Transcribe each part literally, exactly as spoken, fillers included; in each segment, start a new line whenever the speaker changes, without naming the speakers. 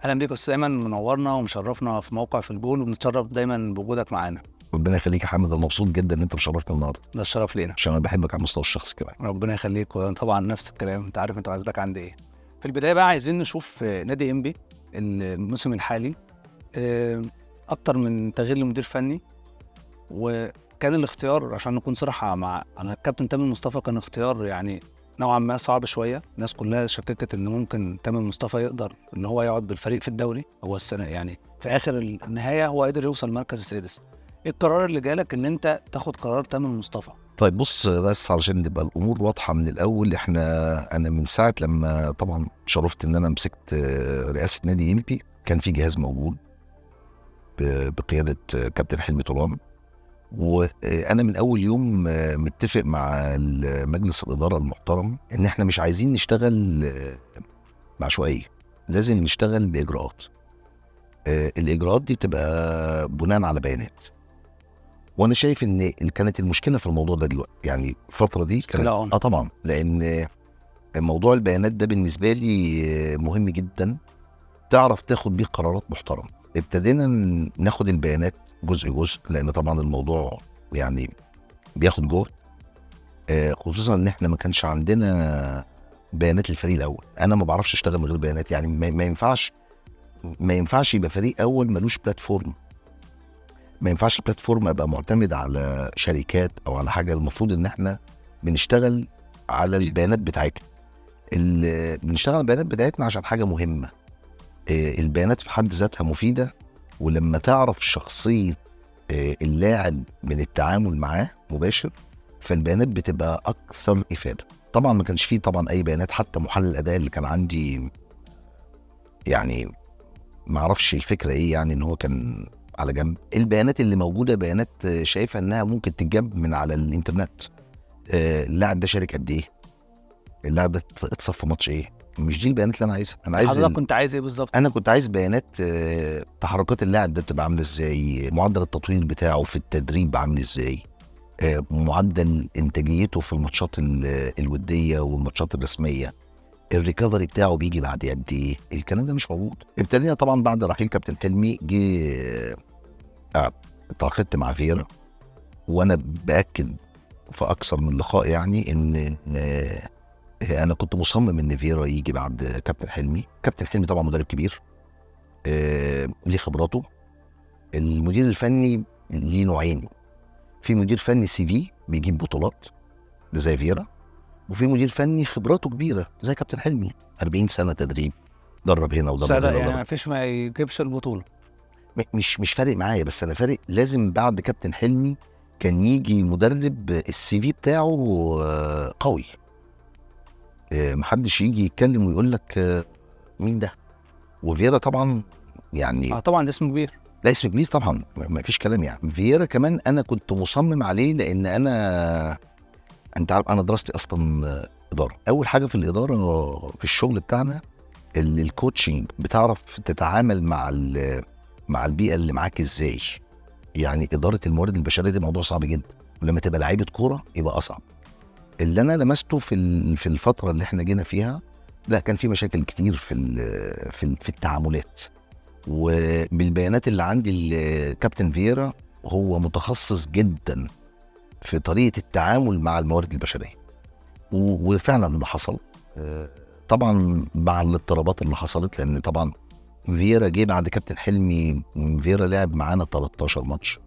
اهلا بيك يا استاذ ايمن، منورنا ومشرفنا في موقع في الجول، وبنتشرف دايما بوجودك معانا.
ربنا يخليك يا حامد، انا مبسوط جدا ان انت مشرفني النهارده.
ده الشرف لينا
عشان انا بحبك على المستوى الشخصي كمان.
ربنا يخليك. وطبعا نفس الكلام، انت عارف انت عايزك عندي ايه. في البدايه بقى عايزين نشوف نادي انبي الموسم الحالي، اكتر من تغيير لمدير فني، وكان الاختيار عشان نكون صراحه مع انا الكابتن تامر مصطفى كان اختيار يعني نوعا ما صعب شويه. الناس كلها شككت ان ممكن تامر مصطفى يقدر ان هو يقعد بالفريق في الدوري. هو السنه يعني في اخر النهايه هو قدر يوصل المركز السادس. ايه القرار اللي جالك ان انت تاخد قرار تامر مصطفى؟
طيب بص، بس علشان تبقى الامور واضحه من الاول، احنا انا من ساعه لما طبعا شرفت ان انا مسكت رئاسه نادي انبي، كان في جهاز موجود بقياده كابتن حلمي طولان، وانا من اول يوم متفق مع مجلس الاداره المحترم ان احنا مش عايزين نشتغل بعشوائيه، لازم نشتغل باجراءات. الاجراءات دي بتبقى بناء على بيانات، وانا شايف ان كانت المشكله في الموضوع ده دلوقتي، يعني الفتره دي كانت اه طبعا، لان موضوع البيانات ده بالنسبه لي مهم جدا، تعرف تاخد بيه قرارات محترمه. ابتدينا ناخد البيانات جزء جزء، لان طبعا الموضوع يعني بياخد جهد، خصوصا ان احنا ما كانش عندنا بيانات الفريق الاول. انا ما بعرفش اشتغل من غير بيانات، يعني ما ينفعش ما ينفعش يبقى فريق اول ملوش بلاتفورم، ما ينفعش البلاتفورم ابقى معتمد على شركات او على حاجه. المفروض ان احنا بنشتغل على البيانات بتاعتنا، بنشتغل على البيانات بتاعتنا عشان حاجه مهمه. البيانات في حد ذاتها مفيده، ولما تعرف شخصيه اللاعب من التعامل معاه مباشر، فالبيانات بتبقى اكثر افاده. طبعا ما كانش فيه طبعا اي بيانات، حتى محلل الاداء اللي كان عندي يعني ما اعرفش الفكره ايه، يعني ان هو كان على جنب. البيانات اللي موجوده بيانات شايفه انها ممكن تتجاب من على الانترنت. اللاعب ده شارك قد ايه، اللاعب ده اتصف في ماتش ايه. مش دي البيانات اللي انا عايزها. انا عايز
حضرتك كنت عايز ايه بالظبط؟
انا كنت عايز بيانات تحركات اللاعب ده بتبقى عامله ازاي، معدل التطوير بتاعه في التدريب عامل ازاي، معدل انتاجيته في الماتشات الوديه والماتشات الرسميه، الريكفري بتاعه بيجي بعد قد ايه. الكلام ده مش موجود. ابتدينا طبعا بعد رحيل كابتن حلمي، جه اتعاقدت مع فيرا، وانا باكد في اكثر من لقاء يعني ان انا كنت مصمم ان فيرا يجي بعد كابتن حلمي. كابتن حلمي طبعا مدرب كبير، ليه خبراته. المدير الفني ليه نوعين، في مدير فني سي في بيجيب بطولات ده زي فيرا، وفي مدير فني خبراته كبيره زي كابتن حلمي، أربعين سنه تدريب، درب هنا ودرب هنا.
يعني ما فيش ما يجيبش البطوله،
مش مش فارق معايا، بس انا فارق لازم بعد كابتن حلمي كان يجي مدرب السي في بتاعه قوي، محدش يجي يتكلم ويقول لك مين ده. وفيرا طبعا يعني
اه طبعا اسم كبير،
لا اسم كبير طبعا، ما فيش كلام. يعني فيرا كمان انا كنت مصمم عليه، لان انا انت عارف انا دراستي اصلا اداره. اول حاجه في الاداره في الشغل بتاعنا الكوتشنج، بتعرف تتعامل مع مع البيئه اللي معاك ازاي. يعني اداره الموارد البشريه دي موضوع صعب جدا، ولما تبقى لعيبه كوره يبقى اصعب. اللي انا لمسته في في الفتره اللي احنا جينا فيها، لا كان في مشاكل كتير في في في التعاملات. وبالبيانات اللي عندي الكابتن فيرا هو متخصص جدا في طريقه التعامل مع الموارد البشريه، وفعلا ده حصل طبعا مع الاضطرابات اللي حصلت. لان طبعا فيرا جه بعد كابتن حلمي، فيرا لعب معانا تلتاشر ماتش.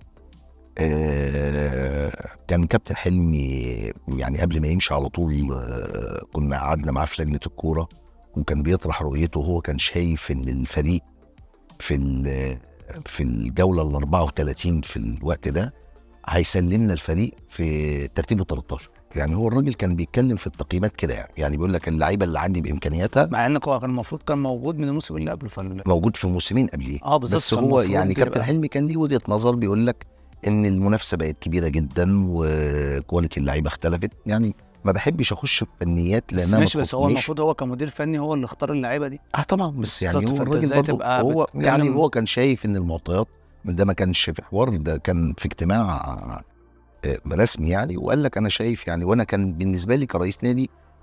كان كابتن حلمي يعني قبل ما يمشي على طول كنا قعدنا معاه في لجنه الكوره، وكان بيطرح رؤيته. هو كان شايف ان الفريق في في الجوله ال أربعة وثلاثين في الوقت ده هيسلمنا الفريق في ترتيبه تلتاشر. يعني هو الراجل كان بيتكلم في التقييمات كده، يعني يعني بيقول لك اللعيبه اللي عندي بامكانياتها،
مع ان كان المفروض كان موجود من الموسم اللي قبله، فن...
موجود في موسمين قبليه.
اه
بس هو يعني كابتن حلمي كان ليه وجهه نظر، بيقول لك ان المنافسه بقت كبيره جدا وكواليتي اللعيبه اختلفت. يعني ما بحبش اخش في فنيات لانها
ماشي، بس هو المفروض هو كمدير فني هو اللي اختار اللعيبه دي.
اه طبعا، بس يعني هو الراجل برضه هو يعني هو كان شايف ان المعطيات ده ما كانش في حوار، ده كان في اجتماع رسمي يعني، وقال لك انا شايف يعني. وانا كان بالنسبه لي كرئيس نادي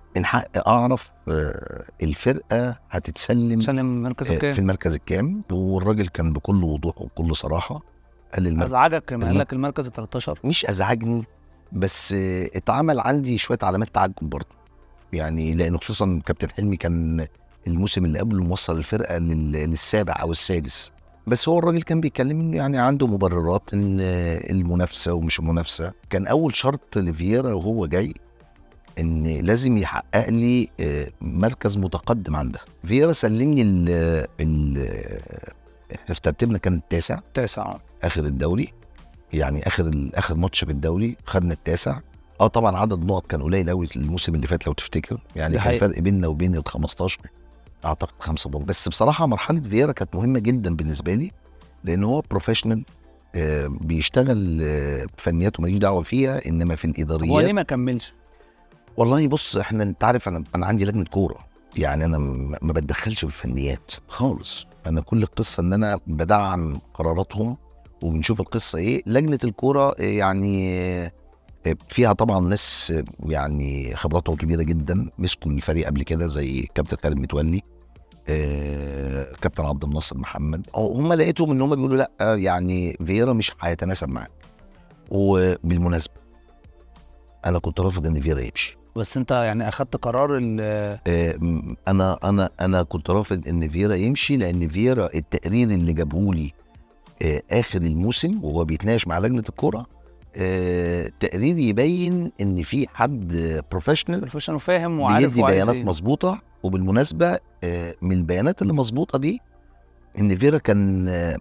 من حق اعرف آه، الفرقه هتتسلم
سلم مركز
آه،
الكام؟
في المركز الكام. والراجل كان بكل وضوح وبكل صراحه قال لي المركز.
ازعجك لما قال
الم-
لك المركز ال تلتاشر؟
مش ازعجني، بس آه، اتعمل عندي شويه علامات تعجب برضه، يعني لان خصوصا كابتن حلمي كان الموسم اللي قبله موصل الفرقه لل- للسابع او السادس، بس هو الراجل كان بيتكلم يعني عنده مبررات ان المنافسه ومش المنافسه. كان اول شرط لفييرا وهو جاي ان لازم يحقق لي آه، مركز متقدم عنده. فييرا سلمني ال ال احنا في ترتيبنا كان التاسع
تاسع.
اخر الدوري، يعني اخر ال- اخر ماتش في الدوري خدنا التاسع. اه طبعا عدد نقط كان قليل قوي الموسم اللي فات لو تفتكر، يعني
ده
كان
حقيقي.
فرق بيننا وبين ال خمستاشر اعتقد خمسة بونت. بس بصراحه مرحله فييرا كانت مهمه جدا بالنسبه لي، لان هو بروفيشنال آه بيشتغل آه فنياته ماليش دعوه فيها، انما في
هو
الاداريات.
ليه ما كملش؟
والله بص، احنا انت عارف انا انا عندي لجنه كوره، يعني انا م- ما بتدخلش في الفنيات خالص. انا كل القصه ان انا بدعم قراراتهم وبنشوف القصه ايه. لجنه الكوره آه، يعني آه، فيها طبعا ناس آه، يعني خبراتهم كبيره جدا، مسكوا الفريق قبل كده زي كابتن خالد متولي، آه، كابتن عبد الناصر محمد. أو هم لقيتهم ان هم بيقولوا لا آه، يعني فييرا مش هيتناسب معاه. وبالمناسبه انا كنت رافض ان فييرا يمشي.
بس انت يعني اخدت قرار ال
آه، م- انا انا انا كنت رافض ان فييرا يمشي، لان فييرا التقرير اللي جابه لي آه، اخر الموسم وهو بيتناقش مع لجنه الكوره، آه، تقرير يبين ان في حد بروفيشنال
بروفيشنال فاهم وعارف
بيدي
وعايز
بيانات
ايه.
مظبوطه. وبالمناسبه آه، من البيانات اللي مظبوطه دي ان فييرا كان آه،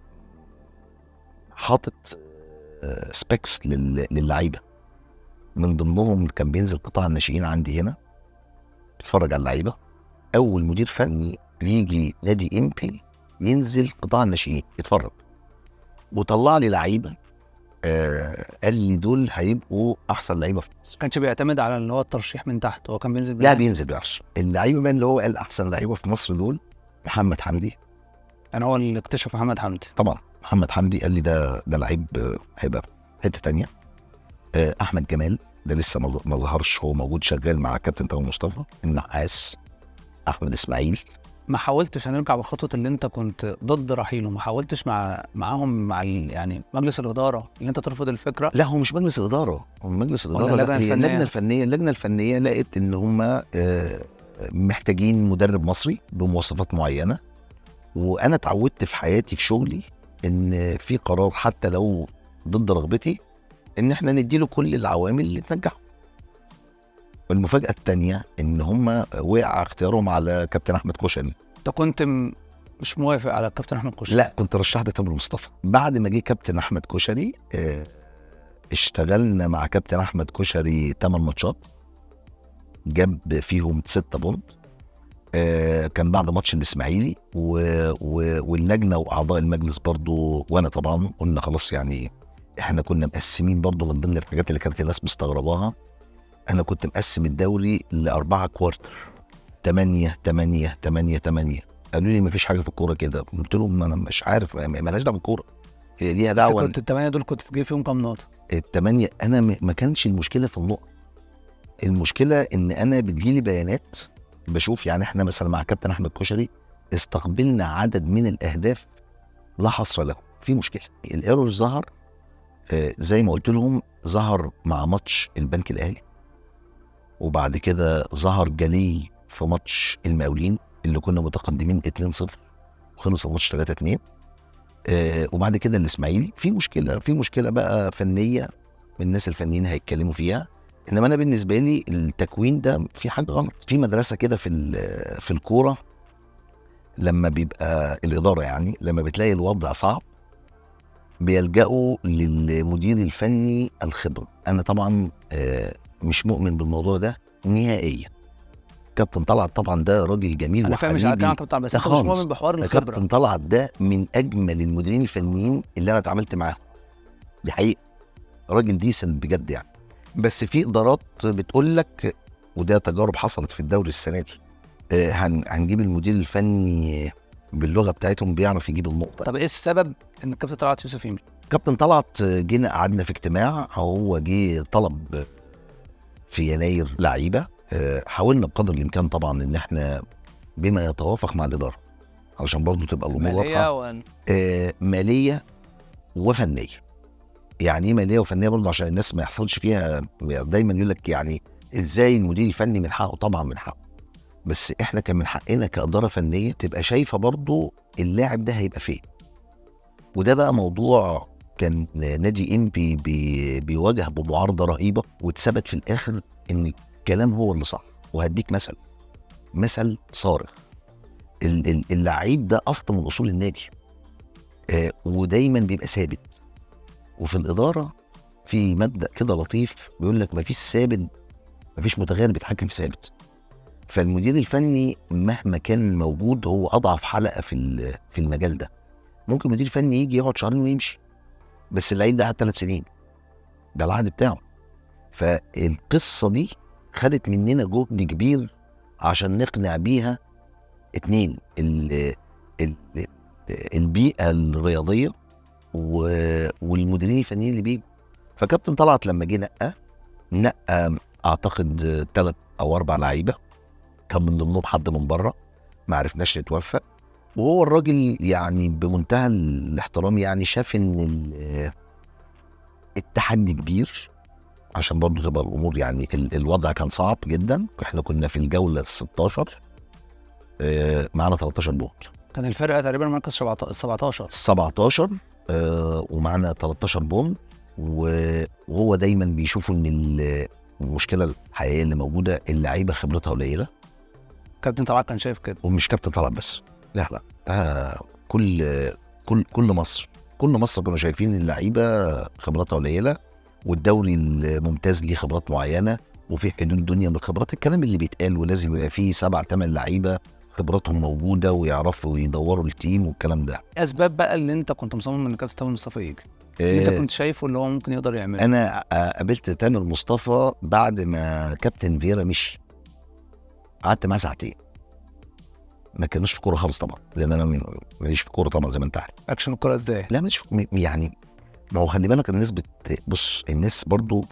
حاطط سبيكس للعيبه، من ضمنهم كان بينزل قطاع الناشئين عندي هنا بيتفرج على اللعيبه. اول مدير فني يجي نادي امبي ينزل قطاع الناشئين يتفرج، وطلع لي لعيبه آه قال لي دول هيبقوا احسن لعيبه في مصر.
ما كانش بيعتمد على اللي هو الترشيح من تحت، هو كان بينزل
لا
بنفسه.
بينزل بنفسه. اللعيبه بقى اللي هو قال احسن لعيبه في مصر دول محمد حمدي.
يعني هو اللي اكتشف محمد حمدي.
طبعا محمد حمدي قال لي ده ده لعيب آه، هيبقى في حته تانية. آه احمد جمال ده لسه ما ظ- ما ظهرش، هو موجود شغال مع كابتن تامر مصطفى. النحاس احمد اسماعيل.
ما حاولتش هنرجع بخطوه اللي انت كنت ضد رحيله، ما حاولتش مع معاهم مع ال... يعني مجلس الاداره اللي انت ترفض الفكره؟
لا هو مش مجلس الاداره، هو مجلس الاداره
اللجنة
لا، هي
الفنية؟
اللجنه الفنيه. اللجنه الفنيه لقت ان هم محتاجين مدرب مصري بمواصفات معينه. وانا اتعودت في حياتي في شغلي ان في قرار حتى لو ضد رغبتي ان احنا نديله كل العوامل اللي تنجحه. والمفاجاه الثانيه ان هم وقع اختيارهم على كابتن احمد كشري.
انت كنت م... مش موافق على الكابتن احمد كشري؟
لا كنت رشحت تامر مصطفى. بعد ما جه كابتن احمد كشري آه، اشتغلنا مع كابتن احمد كشري ثمان ماتشات جاب فيهم ستة بونت. آه كان بعد ماتش الاسماعيلي و... و... واللجنه واعضاء المجلس برضو وانا طبعا قلنا خلاص، يعني احنا كنا مقسمين برضو من ضمن الحاجات اللي كانت الناس مستغرباها. انا كنت مقسم الدوري لاربعه كوارتر، تمانية تمانية تمانية تمانية. قالوا لي مفيش حاجه في الكوره كده. قلت لهم انا مش عارف، ما- مالهاش دعوه بالكوره، هي ليها
بس
دعوه.
كنت الثمانيه دول كنت تجيب فيهم كام نقطه؟
التمانية انا م- ما كانش المشكله في النقط، المشكله ان انا بتجيلي بيانات بشوف. يعني احنا مثلا مع كابتن احمد كشري استقبلنا عدد من الاهداف لا حصر له. في مشكله الايرور ظهر آه زي ما قلت لهم، ظهر مع ماتش البنك الاهلي، وبعد كده ظهر جلي في ماتش المقاولين اللي كنا متقدمين اتنين صفر وخلص الماتش تلاتة اتنين. آه وبعد كده الاسماعيلي. في مشكله في مشكله بقى فنيه، الناس الفنيين هيتكلموا فيها. انما انا بالنسبه لي التكوين ده في حاجه غلط. في مدرسه كده في ال- في الكوره، لما بيبقى الاداره يعني لما بتلاقي الوضع صعب بيلجأوا للمدير الفني الخبره. انا طبعا آه، مش مؤمن بالموضوع ده نهائيا. كابتن طلعت طبعا ده راجل جميل
انا فاهم، مش على
وحبيبي،
كلامك بتاع، بس
ده
انت مش
خالص.
مؤمن بحوار
ده
الخبره.
كابتن طلعت ده من اجمل المديرين الفنيين اللي انا اتعاملت معاهم، دي حقيقه. راجل ديسنت بجد يعني. بس في ادارات بتقول لك، وده تجارب حصلت في الدوري السنه دي، آه، هن هنجيب المدير الفني باللغه بتاعتهم بيعرف يجيب النقطه.
طب ايه السبب ان الكابتن طلعت يوسف يمشي؟
كابتن طلعت آه، جينا قعدنا في اجتماع، هو جه طلب في يناير لعيبه آه، حاولنا بقدر الامكان طبعا ان احنا بما يتوافق مع الاداره علشان برضو تبقى الامور واضحه.
و...
آه، ماليه وفنيه. يعني ايه ماليه وفنيه برضو عشان الناس ما يحصلش فيها دايما يقول لك يعني ازاي المدير الفني من حقه؟ طبعا من حقه، بس احنا كان من حقنا كاداره فنيه تبقى شايفه برضو اللاعب ده هيبقى فين. وده بقى موضوع كان نادي انبي بي بيواجه بمعارضه رهيبه، واتثبت في الاخر ان الكلام هو اللي صح. وهديك مثل مثل صارخ. اللعيب ده اصلا من اصول النادي، آه ودايما بيبقى ثابت. وفي الاداره في مبدا كده لطيف بيقول لك مفيش ثابت، مفيش متغير بيتحكم في ثابت. فالمدير الفني مهما كان موجود هو اضعف حلقه في في المجال ده. ممكن مدير فني يجي يقعد شهرين ويمشي، بس اللعيب ده قعد ثلاث سنين، ده العقد بتاعه. فالقصه دي خدت مننا جهد كبير عشان نقنع بيها اتنين، ال ال البيئه الرياضيه والمديرين الفنيين اللي بيجوا. فكابتن طلعت لما جه نقى نقى اعتقد ثلاث او اربع لعيبه، كان من ضمنهم حد من بره ما عرفناش نتوفق. وهو الراجل يعني بمنتهى الاحترام يعني شاف ان التحدي كبير عشان برضه تبقى الامور يعني الوضع كان صعب جدا. احنا كنا في الجوله الستاشر، معانا تلتاشر بونت،
كان الفرقه تقريبا مركز سبعتاشر
سبعتاشر ومعانا تلتاشر بونت. وهو دايما بيشوفوا ان المشكله الحقيقيه اللي موجوده اللعيبه خبرتها قليله.
كابتن طلعت كان شايف كده،
ومش كابتن طلعت بس، لا لا ده كل كل كل مصر كل مصر كانوا شايفين اللعيبه خبراتها قليله، والدوري الممتاز ليه خبرات معينه، وفي حدود الدنيا من الخبرات. الكلام اللي بيتقال ولازم يبقى فيه سبع ثمان لعيبه خبراتهم موجوده ويعرفوا يدوروا التيم والكلام ده.
اسباب بقى اللي انت كنت مصمم ان كابتن تامر مصطفى يجي، اللي انت كنت شايفه اللي هو ممكن يقدر يعمله؟
انا قابلت تامر مصطفى بعد ما كابتن فيرا مشي، قعدت معاه ساعتين. ما كانوش في كوره خالص طبعا، لان انا ماليش في كوره طبعا زي ما انت عارف.
اكشن الكوره ازاي؟
لا ماليش يعني، ما هو خلي بالك الناس بت... بص الناس برضو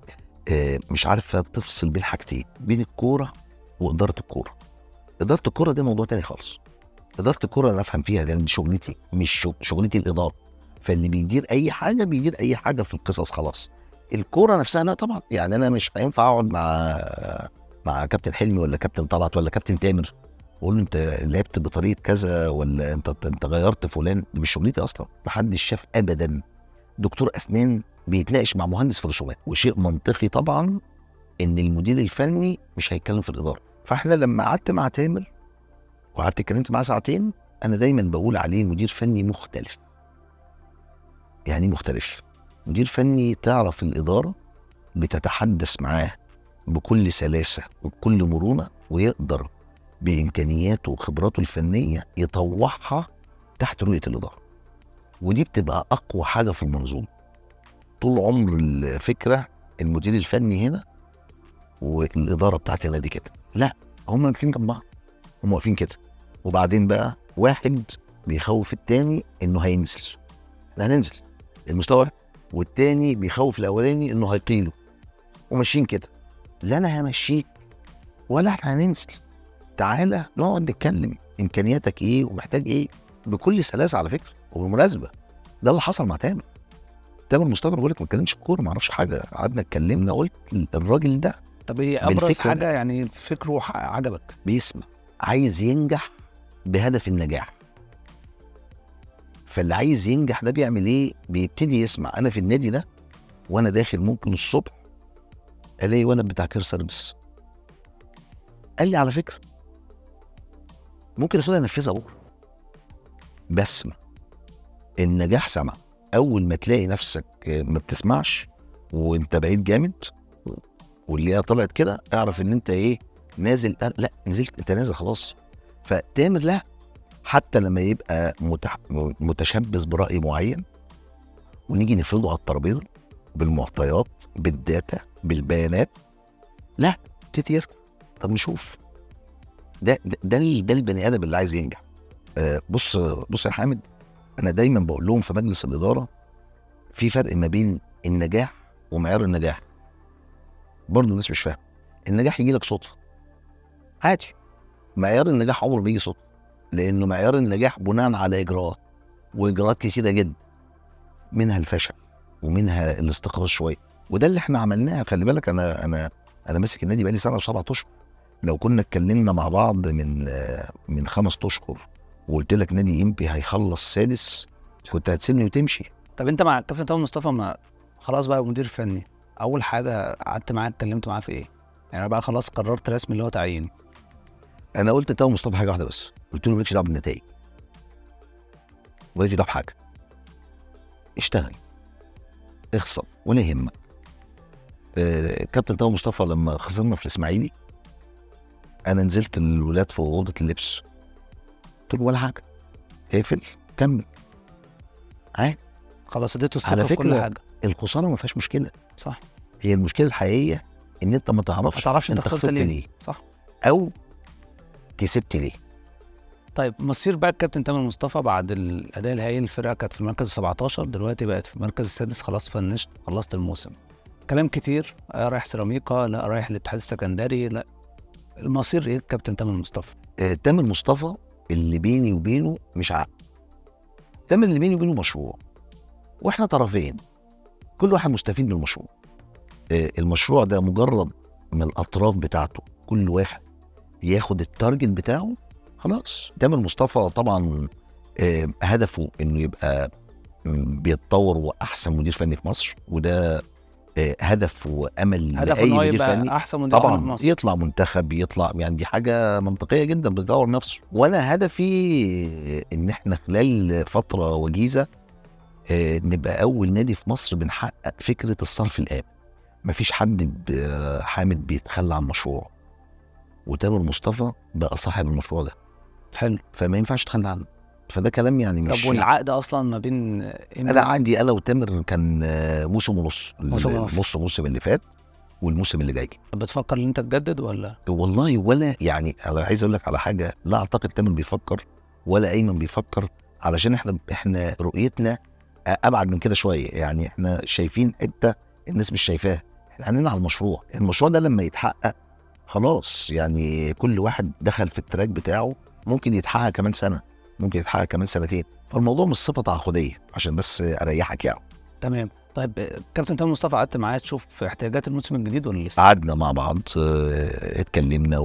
مش عارفه تفصل بين حاجتين، بين الكوره واداره الكوره. اداره الكوره ده موضوع تاني خالص. اداره الكوره انا افهم فيها لان دي شغلتي، مش شغلتي الاداره. فاللي بيدير اي حاجه بيدير اي حاجه في القصص خلاص. الكوره نفسها لا طبعا، يعني انا مش هينفع اقعد مع مع كابتن حلمي ولا كابتن طلعت ولا كابتن تامر واقول له انت لعبت بطريقه كذا ولا انت انت غيرت فلان. دي مش شغلتي اصلا. محدش شاف ابدا دكتور اسنان بيتناقش مع مهندس في رسومات، وشيء منطقي طبعا ان المدير الفني مش هيتكلم في الاداره. فاحنا لما قعدت مع تامر وقعدت اتكلمت معاه ساعتين، انا دايما بقول عليه مدير فني مختلف. يعني مختلف، مدير فني تعرف الاداره بتتحدث معاه بكل سلاسه وبكل مرونه، ويقدر بامكانياته وخبراته الفنيه يطوعها تحت رؤيه الاداره. ودي بتبقى اقوى حاجه في المنظومه. طول عمر الفكره المدير الفني هنا والاداره بتاعت النادي كده، لا هم الاثنين جنب بعض، هم واقفين كده. وبعدين بقى واحد بيخوف التاني انه هينزل، لا هننزل المستوى، والتاني بيخوف الاولاني انه هيقيله، وماشيين كده. لا انا همشيك ولا احنا هننزل، تعالى نقعد نتكلم امكانياتك ايه ومحتاج ايه بكل سلاسه. على فكره وبالمناسبه ده اللي حصل مع تامر. تامر مصطفى بيقول لك ما اتكلمش في الكوره، ما اعرفش حاجه، قعدنا اتكلمنا قلت الراجل ده.
طب ايه ابرز حاجه يعني فكره عجبك؟
بيسمع، عايز ينجح بهدف النجاح. فاللي عايز ينجح ده بيعمل ايه؟ بيبتدي يسمع. انا في النادي ده وانا داخل ممكن الصبح الاقي ولد بتاع كير سيرفيس قال لي على فكره ممكن اصلا انفذها بكره. بسمع، النجاح سمع. اول ما تلاقي نفسك ما بتسمعش وانت بعيد جامد واللي طلعت كده، اعرف ان انت ايه نازل. لا نزلت، انت نازل خلاص. فتامر لا، حتى لما يبقى متح... متشبث برأي معين ونيجي نفرضه على الترابيزه بالمعطيات بالداتا بالبيانات، لا تتير. طب نشوف ده ده ده, ده البني ادم اللي عايز ينجح. آه بص بص يا حامد، انا دايما بقول لهم في مجلس الاداره في فرق ما بين النجاح ومعيار النجاح. برضه الناس مش فاهمه. النجاح يجي لك صدفه عادي. معيار النجاح عمره ما بيجي صدفه، لانه معيار النجاح بناء على اجراءات، واجراءات كثيره جدا، منها الفشل ومنها الاستقرار شويه، وده اللي احنا عملناه. خلي بالك انا انا انا ماسك النادي بقالي سنه وسبعة اشهر. لو كنا اتكلمنا مع بعض من من خمس اشهر وقلت لك نادي انبي هيخلص سادس، كنت هتسيبني وتمشي.
طب انت مع الكابتن تامر مصطفى ما خلاص بقى مدير فني، اول حاجه قعدت معاه اتكلمت معاه في ايه؟ يعني بقى خلاص قررت رسمي اللي هو تعيين.
انا قلت لتامر مصطفى حاجه واحده بس، قلت له مالكش دعوه بالنتائج، مالكش دعوه بحاجه، اشتغل اخسر ولا يهمك. آه كابتن تامر مصطفى لما خسرنا في الاسماعيلي انا نزلت الولاد في اوضه اللبس قلت له ولا حاجه، اقفل كمل عادي.
خلاص اديته
على
الثقه في كل
فكره
حاجه.
الخساره ما فيهاش مشكله،
صح.
هي المشكله الحقيقيه ان انت ما تعرفش
ما تعرفش
انت
انت خسرت
خسرت
ليه.
ليه
صح.
او كسبت ليه.
طيب مصير بقى الكابتن تامر مصطفى بعد الاداء الهائل، الفرقه كانت في المركز سبعتاشر دلوقتي بقت في المركز السادس، خلاص فنشت خلصت الموسم. كلام كتير، آه رايح سيراميكا، لا رايح الاتحاد السكندري، لا المصير ايه الكابتن تامر مصطفى؟
آه تامر مصطفى اللي بيني وبينه مش عقد، تامر اللي بيني وبينه مشروع، واحنا طرفين كل واحد مستفيد من المشروع. آه المشروع ده مجرد من الاطراف بتاعته كل واحد ياخد التارجت بتاعه خلاص. تامر مصطفى طبعا آه هدفه انه يبقى بيتطور واحسن مدير فني في مصر، وده آه هدف وامل
هدف
لاي
ان هو
مدير
يبقى
فني
احسن مدير فني في
طبعا،
مصر.
يطلع منتخب يطلع، يعني دي حاجه منطقيه جدا، بيطور نفسه. وانا هدفي ان احنا خلال فتره وجيزه آه نبقى اول نادي في مصر بنحقق فكره الصرف الآمن. مفيش حد حامد بيتخلى عن مشروع، وتامر مصطفى بقى صاحب المشروع ده.
حلو.
فما ينفعش تتخلى عنه، فده كلام يعني مش.
طب والعقد اصلا ما بين
انا عندي انا وتامر كان موسم ونص،
موسم ونص،
نص الموسم اللي فات والموسم اللي جاي.
بتفكر ان انت تجدد ولا؟
والله ولا يعني انا عايز اقول لك على حاجه، لا اعتقد تامر بيفكر ولا ايمن بيفكر، علشان احنا احنا رؤيتنا ابعد من كده شويه. يعني احنا شايفين حته الناس مش شايفاها، احنا عندنا على المشروع. المشروع ده لما يتحقق خلاص، يعني كل واحد دخل في التراك بتاعه، ممكن يتحقق كمان سنه، ممكن يتحقق كمان سنتين. فالموضوع مش صفه تعاقديه عشان بس اريحك يعني.
تمام. طيب كابتن تامر مصطفى قعدت معاه تشوف في احتياجات الموسم الجديد ولا لسه؟
قعدنا مع بعض اتكلمنا،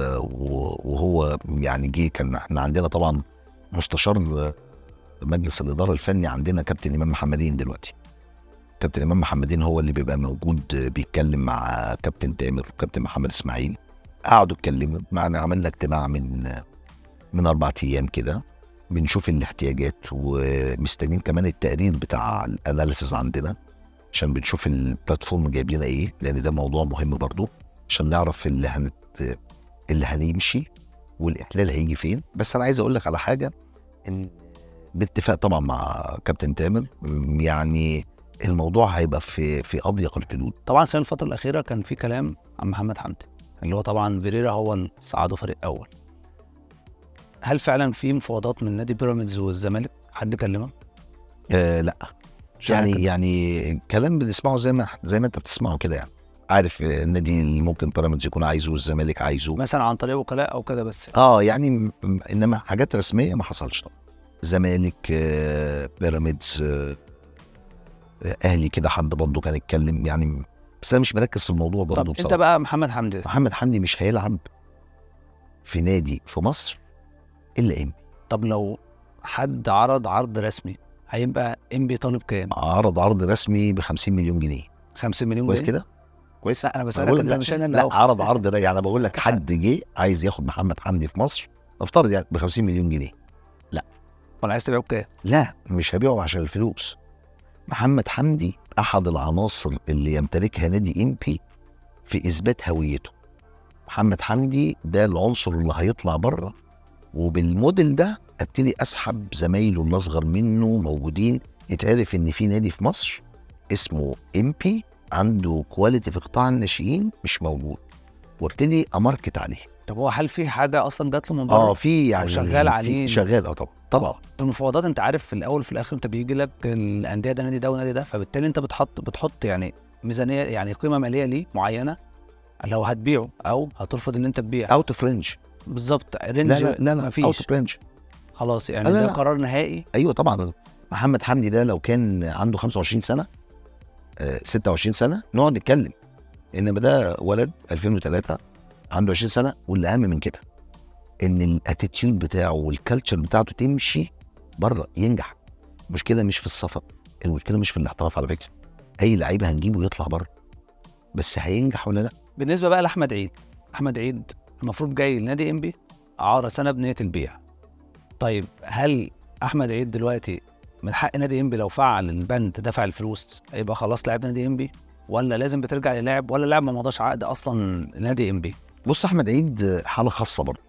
وهو يعني جه. كان احنا عندنا طبعا مستشار مجلس الاداره الفني عندنا كابتن امام محمدين. دلوقتي كابتن امام محمدين هو اللي بيبقى موجود بيتكلم مع كابتن تامر وكابتن محمد اسماعيل. قعدوا اتكلموا معنا، عملنا اجتماع من من اربع ايام كده بنشوف الاحتياجات، ومستنيين كمان التقرير بتاع الاناليسز عندنا عشان بنشوف البلاتفورم جايب لنا ايه، لان ده موضوع مهم برضو عشان نعرف اللي هنت اللي هنمشي والاحلال هيجي فين. بس انا عايز اقول لك على حاجه، ان باتفاق طبعا مع كابتن تامر يعني الموضوع هيبقى في في اضيق الحدود.
طبعا خلال الفتره الاخيره كان في كلام عن محمد حمدي، اللي هو طبعا فيريرا هو اللي صعده فريق اول. هل فعلا في مفاوضات من نادي بيراميدز والزمالك؟ حد كلمك؟
آه لا يعني كده. يعني كلام بنسمعه زي ما زي ما انت بتسمعه كده، يعني عارف النادي اللي ممكن بيراميدز يكون عايزه والزمالك عايزه
مثلا عن طريق وكلاء او كده بس.
اه يعني انما حاجات رسميه ما حصلش طبعا. زمالك آه بيراميدز آه اهلي كده حد برضه كان يتكلم يعني، بس انا مش مركز في الموضوع برضه.
طب بصراحة. انت بقى محمد حمدي
محمد حمدي مش هيلعب في نادي في مصر الا انبي.
طب لو حد عرض عرض رسمي هيبقى انبي طالب كام؟
عرض عرض رسمي ب خمسين مليون جنيه.
خمسين مليون جنيه
كويس كده؟ كويس.
لا انا بسالك انت مش انا اللي
لا عرض عرض لا يعني بقول لك حد جه عايز ياخد محمد حمدي في مصر نفترض يعني ب خمسين مليون جنيه. لا
ولا عايز تبيعه بكام؟
لا مش هبيعه عشان الفلوس. محمد حمدي احد العناصر اللي يمتلكها نادي انبي في اثبات هويته. محمد حمدي ده العنصر اللي هيطلع بره، وبالموديل ده ابتدي اسحب زمايله اللي اصغر منه موجودين، يتعرف ان في نادي في مصر اسمه انبي عنده كواليتي في قطاع الناشئين مش موجود، وابتدي اماركت عليه.
طب هو هل في حاجه اصلا جات له من بره؟
اه في يعني
شغال عليه
شغال اه طبعا طبعا.
المفاوضات انت عارف في الاول في الاخر انت بيجي لك الانديه ده نادي ده ونادي ده، فبالتالي انت بتحط بتحط يعني ميزانيه يعني قيمه ماليه ليه معينه لو هتبيعه او هترفض ان انت تبيع
اوت اوف رينج.
بالظبط
لا
رينج
لا لا, لا.
مفيش
اوت اوف رينج
خلاص يعني.
لا
ده
لا.
قرار نهائي.
ايوه طبعا. محمد حمدي ده لو كان عنده خمسة وعشرين سنه آه ستة وعشرين سنه نقعد نتكلم، انما ده ولد ألفين وثلاثة عنده عشرين سنه. واللي اهم من كده ان الاتيتيود بتاعه والكالتشر بتاعته تمشي بره ينجح. المشكله مش في السفر، المشكله مش في الاحتراف على فكره. اي لعيب هنجيبه يطلع بره، بس هينجح ولا لا؟
بالنسبه بقى لاحمد عيد، احمد عيد المفروض جاي لنادي انبي اعاره سنه بنيه البيع. طيب هل احمد عيد دلوقتي من حق نادي انبي لو فعل البند دفع الفلوس يبقى خلاص لاعب نادي انبي، ولا لازم بترجع للاعب، ولا اللاعب ما مضاش عقد اصلا نادي انبي؟
بص احمد عيد حاله خاصه برضه،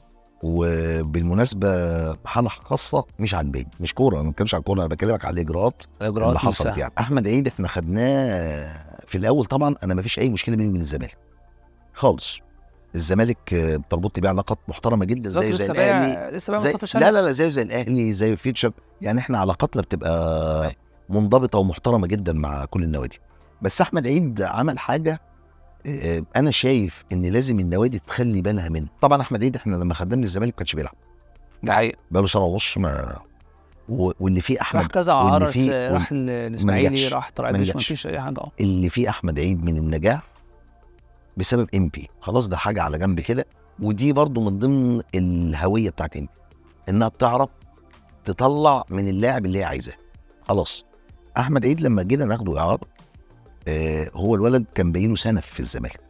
وبالمناسبه حاله خاصه مش عجباني، مش كوره، انا ما بتكلمش عن كوره، انا بكلمك على الاجراءات اللي حصلت. يعني احمد عيد احنا خدناه في الاول، طبعا انا ما فيش اي مشكله بيني وبين الزمالك خالص. الزمالك بتربط بيه علاقات محترمه جدا زي زي الاهلي،
لسه بقى مصطفى
شلبي. لا لا لا زي زي الاهلي زي فيتشر، يعني احنا علاقاتنا بتبقى منضبطه ومحترمه جدا مع كل النوادي. بس احمد عيد عمل حاجه انا شايف ان لازم النوادي تخلي بالها منه. طبعا احمد عيد احنا لما خدناه من الزمالك ما كانش بيلعب،
ده حقيقي،
بقاله سنه ونص ما واللي فيه احمد
راح كذا عرس، راح الاسماعيلي، راح طلع مش ما فيش اي حاجه. اه
اللي فيه احمد عيد من النجاح بسبب امبي، خلاص ده حاجه على جنب كده. ودي برضو من ضمن الهويه بتاعت امبي، انها بتعرف تطلع من اللاعب اللي هي عايزاه. خلاص احمد عيد لما جينا ناخده اعاره آه هو الولد كان باينه سنه في الزمالك،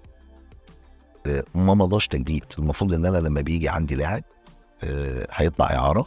آه ما مضاش تجديد. المفروض ان انا لما بيجي عندي لاعب آه هيطلع اعاره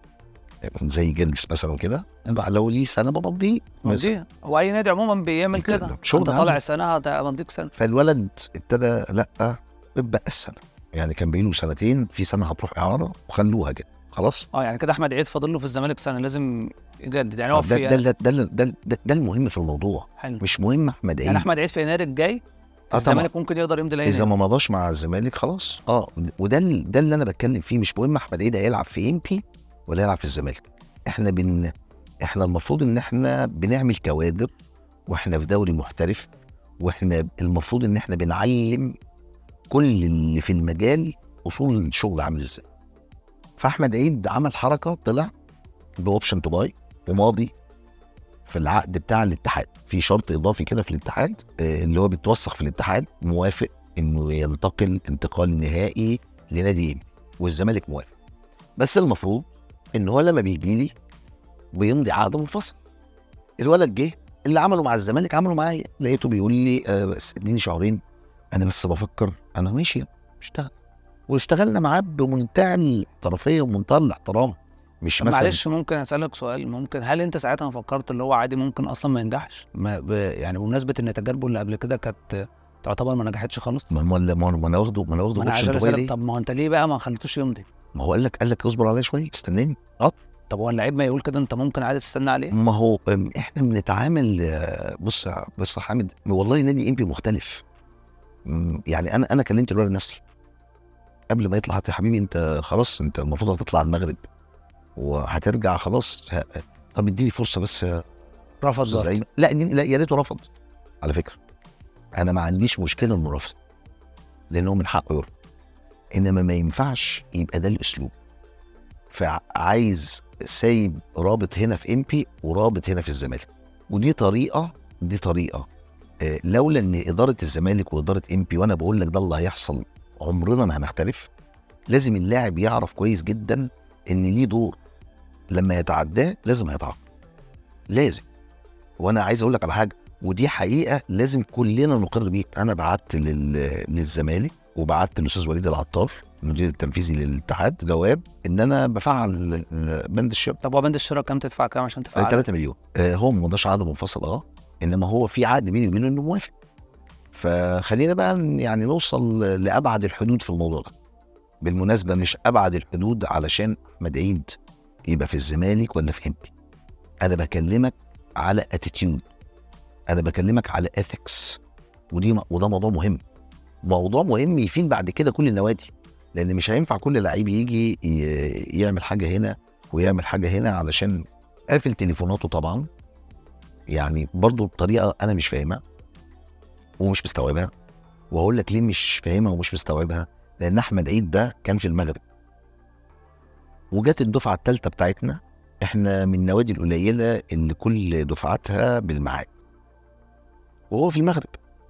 زي جلس مثلا كده، لو ليه سنه بمضيه.
هو اي نادي عموما بيعمل كده، انت طالع سنه همضيك سنه.
فالولد ابتدى لا ابقى السنه، يعني كان بينه سنتين، في سنه هتروح اعاره وخلوها كده خلاص.
اه يعني كده احمد عيد فاضل له في الزمالك سنه لازم يجدد، يعني هو
ده ده, ده ده ده ده ده المهم في الموضوع. حلو. مش مهم احمد عيد،
يعني احمد عيد في يناير الجاي
آه
الزمالك ممكن يقدر يمضي لاي
اذا ما مضاش مع الزمالك خلاص. اه وده ده اللي انا بتكلم فيه. مش مهم احمد عيد هيلعب في امبي ولا يلعب في الزمالك. احنا بن احنا المفروض ان احنا بنعمل كوادر، واحنا في دوري محترف، واحنا المفروض ان احنا بنعلم كل اللي في المجال اصول الشغل عامل ازاي. فاحمد عيد عمل حركه، طلع باوبشن تو باي وماضي في العقد بتاع الاتحاد، في شرط اضافي كده في الاتحاد اللي هو بيتوثق في الاتحاد، موافق انه ينتقل انتقال نهائي لنادي انبي، والزمالك موافق. بس المفروض ان هو لما بيجي لي بيمضي عقد منفصل. الولد جه اللي عمله مع الزمالك عمله معايا، لقيته بيقول لي آه بس اديني شهرين انا بس بفكر. انا ماشي اشتغل، واشتغلنا معاه بمنتهى الطرفيه ومنتهى الاحترام. مش مثلا
معلش ممكن اسالك سؤال؟ ممكن هل انت ساعتها فكرت اللي هو عادي ممكن اصلا ما ينجحش؟ ما ب... يعني بمناسبه ان تجاربه اللي قبل كده كانت تعتبر ما نجحتش خالص.
ما ما ما انا واخده ما انا واخده
اوبشن طبيعي. طب ما هو انت ليه بقى ما خليتوش يمضي؟
ما هو قال لك قال لك اصبر عليا شويه استناني. اه
طب هو اللعيب ما يقول كده انت ممكن عادي تستنى عليه؟
ما هو احنا بنتعامل. بص بص يا حامد، والله نادي انبي مختلف. يعني انا انا كلمت الولد نفسي قبل ما يطلع، يا حبيبي انت خلاص انت المفروض هتطلع المغرب وهترجع خلاص، طب اديني فرصه بس.
رفض؟
لا لا يا ريته رفض على فكره. انا ما عنديش مشكله انه رفض، لانه من حقه يرفض، انما ما ينفعش يبقى ده الاسلوب. فعايز سايب رابط هنا في امبي ورابط هنا في الزمالك، ودي طريقه دي طريقه آه لولا ان اداره الزمالك واداره امبي، وانا بقول لك ده اللي هيحصل، عمرنا ما هنختلف. لازم اللاعب يعرف كويس جدا ان ليه دور، لما يتعداه لازم هيتعاقب، لازم. وانا عايز اقول لك على حاجه، ودي حقيقه لازم كلنا نقر بيها. انا بعت للزمالك وبعت للاستاذ وليد العطار المدير التنفيذي للاتحاد جواب ان انا بفعل بند الشراء.
طب هو بند الشراء كام تدفع كام عشان تفعل؟
ثلاثة مليون. آه هو ما مضاش عقد منفصل، اه انما هو في عقد بيني وبينه انه موافق. فخلينا بقى يعني نوصل لابعد الحدود في الموضوع ده. بالمناسبه مش ابعد الحدود علشان احمد عيد يبقى في الزمالك ولا في امبي، انا بكلمك على اتيتيود، انا بكلمك على اثكس، ودي وده موضوع مهم، موضوع مهم يفيد بعد كده كل النوادي. لان مش هينفع كل لعيب يجي يعمل حاجه هنا ويعمل حاجه هنا علشان قافل تليفوناته طبعا، يعني برضو بطريقه انا مش فاهمها ومش مستوعبها. وهقول لك ليه مش فاهمها ومش مستوعبها. لان احمد عيد ده كان في المغرب، وجت الدفعه الثالثه بتاعتنا، احنا من النوادي القليله اللي كل دفعاتها بالمعاد، وهو في المغرب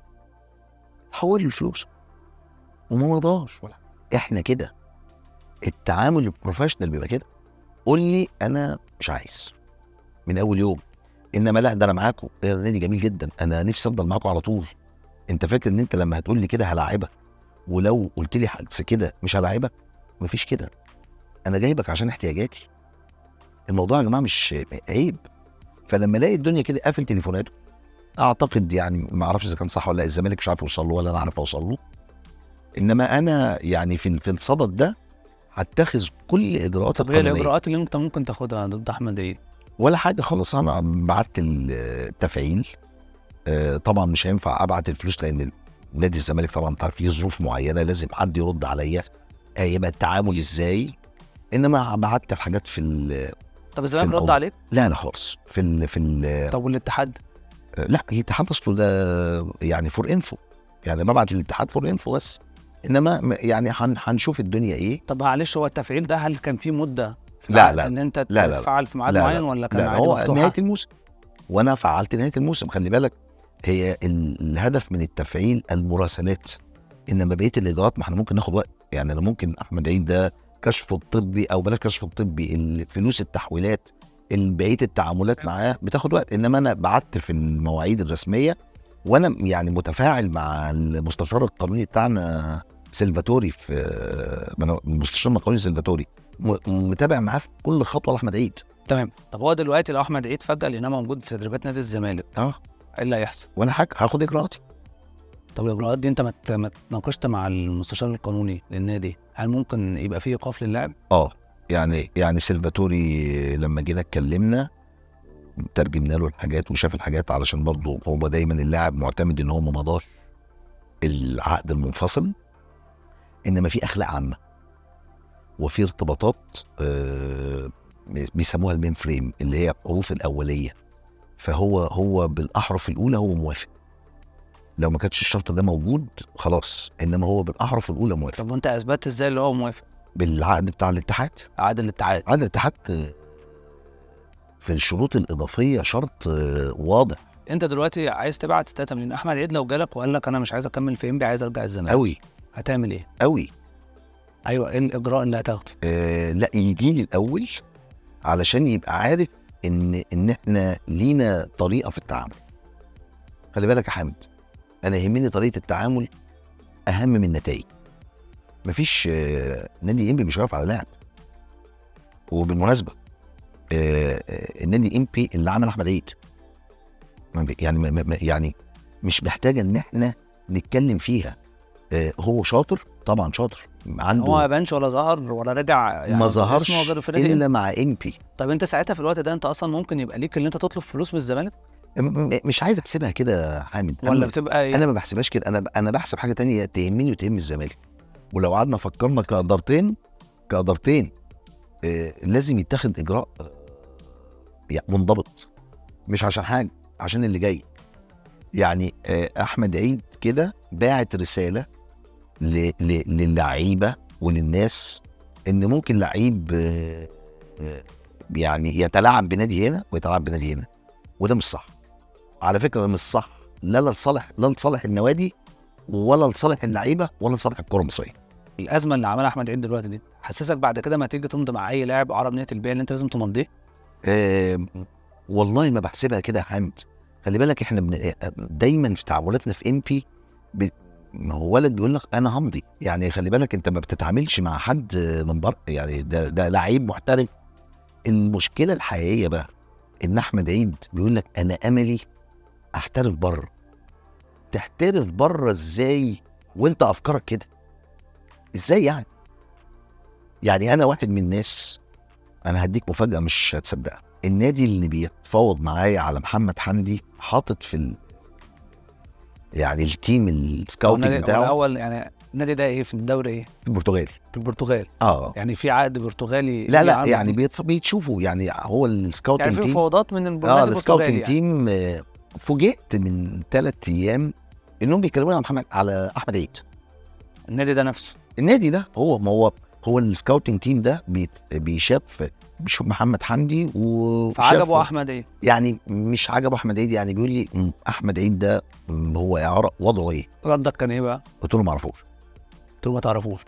حول له الفلوس وما مرضاش ولا. احنا كده التعامل البروفيشنال بيبقى كده، قول لي انا مش عايز من اول يوم. انما لا، ده انا معاكم، النادي جميل جدا، انا نفسي افضل معاكم على طول. انت فاكر ان انت لما هتقول لي كده هلاعبك، ولو قلت لي عكس كده مش هلاعبك؟ مفيش كده، انا جايبك عشان احتياجاتي. الموضوع يا جماعه مش عيب. فلما الاقي الدنيا كده قافل تليفوناته، اعتقد يعني ما اعرفش اذا كان صح ولا لا، الزمالك مش عارف يوصل له ولا انا عارف اوصل له. انما انا يعني في في الصدد ده هتخذ كل اجراءات
طب
القانونيه.
هي الاجراءات اللي انت ممكن تاخدها ضد احمد عيد؟
ولا حاجه خالص. انا بعت التفعيل، آه طبعا مش هينفع ابعت الفلوس لان نادي الزمالك طبعا انت عارف فيه ظروف معينه لازم حد يرد عليا، آه يبقى التعامل ازاي. انما بعت الحاجات في
طب الزمالك رد عليك؟
لا لا خالص. في ال في ال
طب والاتحاد؟
آه لا، الاتحاد اصله ده يعني فور انفو، يعني ببعت الاتحاد فور انفو بس. انما يعني هنشوف الدنيا ايه.
طب معلش، هو التفعيل ده هل كان في مده في
لا لا
ان انت
لا لا
تتفعل في ميعاد
لا
معين
لا
ولا كان
لا
عادي
هو
مفتوحه؟
نهايه الموسم، وانا فعلت نهايه الموسم. خلي بالك، هي الهدف من التفعيل المراسلات، انما بقيه الاجراءات ما احنا ممكن ناخد وقت. يعني انا ممكن احمد عيد ده كشف الطبي او بلاش كشف الطبي، الفلوس التحويلات بقيه التعاملات معاه بتاخد وقت. انما انا بعت في المواعيد الرسميه، وانا يعني متفاعل مع المستشار القانوني بتاعنا سلفاتوري، في المستشار القانوني سلفاتوري متابع معاه في كل خطوه لاحمد عيد.
تمام. طب هو دلوقتي لو احمد عيد فجاه لقيناه موجود في تدريبات نادي الزمالك،
اه
ايه اللي هيحصل؟
ولا حاجه، هاخد اجراءاتي.
طب الاجراءات دي انت ما تناقشت مع المستشار القانوني للنادي، هل ممكن يبقى فيه ايقاف للاعب؟
اه يعني يعني سلفاتوري لما جينا اتكلمنا ترجمنا له الحاجات وشاف الحاجات، علشان برضه هو دايما اللاعب معتمد ان هو ما مضاش العقد المنفصل، انما في اخلاق عامه وفي ارتباطات آه بيسموها المين فريم اللي هي الحروف الاوليه. فهو هو بالاحرف الاولى هو موافق، لو ما كانش الشرط ده موجود خلاص، انما هو بالاحرف الاولى موافق.
طب وانت اثبتت ازاي اللي هو موافق؟
بالعقد بتاع الاتحاد.
عقد الاتحاد
عقد الاتحاد في الشروط الاضافيه شرط واضح.
انت دلوقتي عايز تبعت ستاتا من احمد عيد، لو جالك وقال لك انا مش عايز اكمل في انبي، عايز ارجع الزمالك،
قوي
هتعمل ايه؟
قوي.
ايوه، ايه الاجراء اللي هتاخده؟
آه لا، يجي لي الاول علشان يبقى عارف ان ان احنا لينا طريقه في التعامل. خلي بالك يا حامد، انا يهمني طريقه التعامل اهم من النتائج. مفيش آه نادي انبي مش واقف على لاعب. وبالمناسبه آه النادي انبي اللي عمل احمد عيد يعني يعني مش محتاجه ان احنا نتكلم فيها. آه هو شاطر طبعا، شاطر عنده،
هو ما بانش ولا ظهر ولا رجع، يعني
ما ظهرش الا مع انبي.
طب انت ساعتها في الوقت ده انت اصلا ممكن يبقى ليك اللي انت تطلب فلوس من الزمالك؟
مش عايز احسبها كده حامد،
ولا بتبقى ايه؟
انا ما بحسبهاش كده، انا انا بحسب حاجه تانية تهمني وتهم الزمالك. ولو قعدنا فكرنا كادارتين كادارتين آه لازم يتخذ اجراء آه يعني منضبط، مش عشان حاجه، عشان اللي جاي. يعني آه احمد عيد كده باعت رساله للعيبه وللناس ان ممكن لعيب آه آه يعني يتلاعب بنادي هنا ويتلاعب بنادي هنا، وده مش صح. على فكره مش صح، لا لصالح لا لصالح النوادي ولا لصالح اللعيبه ولا لصالح الكره المصريه.
الازمه اللي عملها احمد عيد دلوقتي دي حسسك بعد كده ما تيجي تمضي مع اي لاعب اعرب نيه البيع اللي انت لازم تمضيه؟
آه والله ما بحسبها كده يا حامد. خلي بالك احنا بن... دايما في تعاملاتنا في امبي ب... ما هو ولد بيقول لك انا همضي. يعني خلي بالك انت ما بتتعاملش مع حد من بره، يعني ده ده لعيب محترف. المشكله الحقيقيه بقى ان احمد عيد بيقول لك انا املي احترف بره. تحترف بره ازاي وانت افكارك كده؟ ازاي يعني؟ يعني انا واحد من الناس، انا هديك مفاجاه مش هتصدقها. النادي اللي بيتفاوض معايا على محمد حمدي حاطط في ال... يعني التيم السكاوتنج بتاعه
الاول. يعني النادي ده ايه في الدوري ايه؟
في البرتغال.
في البرتغال
اه
يعني في عقد برتغالي؟
لا لا يعني بيتف... بيتشوفوا يعني هو السكاوتنج
يعني
تيم،
في مفاوضات من
النادي البرتغالي. اه السكاوتنج
يعني.
تيم. فوجئت من ثلاث ايام انهم بيتكلموا على محمد على احمد عيد.
النادي ده نفسه،
النادي ده هو ما هو هو السكاوتنج تيم ده بيشاف بيشوف محمد حمدي و
فعجبه احمد عيد.
يعني مش عجبه احمد عيد، يعني بيقول لي احمد عيد ده هو اعاره وضعه ايه؟
ردك كان ايه بقى؟
قلت له ما اعرفوش.
قلت له ما تعرفوش.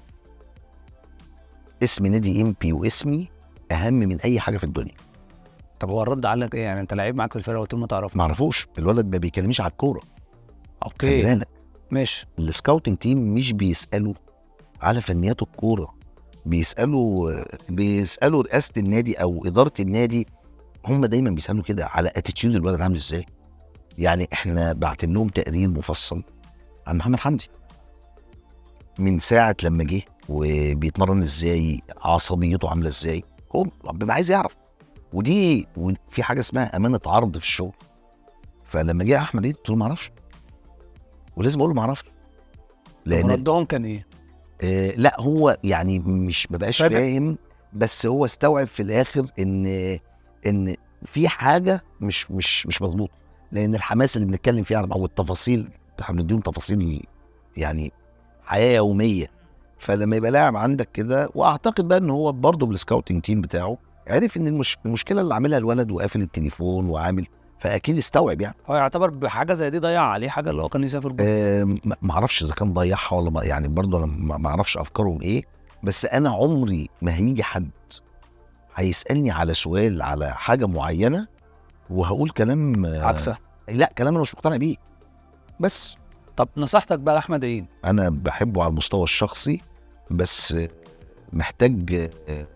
اسم نادي امبي واسمي اهم من اي حاجه في الدنيا.
طب هو الرد قال لك ايه؟ يعني انت لعيب معاك في الفرقه قلت له ما تعرفوش؟
ما اعرفوش. الولد ما بيكلمش على الكوره.
اوكي
خلي بالك
ماشي.
السكاوتنج تيم مش بيسالوا على فنيات الكوره، بيسالوا بيسالوا رئاسه النادي او اداره النادي. هم دايما بيسالوا كده على اتيتيود الولد عامل ازاي. يعني احنا بعتين لهم تقرير مفصل عن محمد حمدي من ساعه لما جه وبيتمرن ازاي، عصبيته عامله ازاي، هو بيبقى عايز يعرف. ودي في حاجه اسمها امانه عرض في الشغل. فلما جه احمد عيد قلت له ما اعرفش، ولازم اقول له ما اعرفش.
لان ردهم كان ايه؟
آه لا هو يعني مش مبقاش فاهم، بس هو استوعب في الاخر ان ان في حاجه مش مش مش مظبوطه. لان الحماس اللي بنتكلم فيه او التفاصيل احنا بنديهم تفاصيل يعني حياه يوميه. فلما يبقى لاعب عندك كده، واعتقد بقى ان هو برضه بالسكاوتنج تيم بتاعه عرف ان المش... المشكله اللي عاملها الولد وقافل التليفون وعامل، فاكيد استوعب. يعني
هو يعتبر بحاجه زي دي ضيع عليه حاجه اللي هو كان يسافر بره.
أه ما اعرفش اذا كان ضيعها ولا ما، يعني برضه انا ما اعرفش افكارهم ايه. بس انا عمري ما هيجي حد هيسالني على سؤال على حاجه معينه وهقول كلام
عكسه.
لا كلام انا مش مقتنع بيه. بس
طب نصيحتك بقى لاحمد عيد؟
انا بحبه على المستوى الشخصي، بس محتاج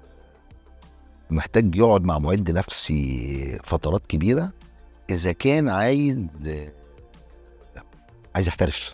محتاج يقعد مع معد نفسي فترات كبيره اذا كان عايز عايز يحترف.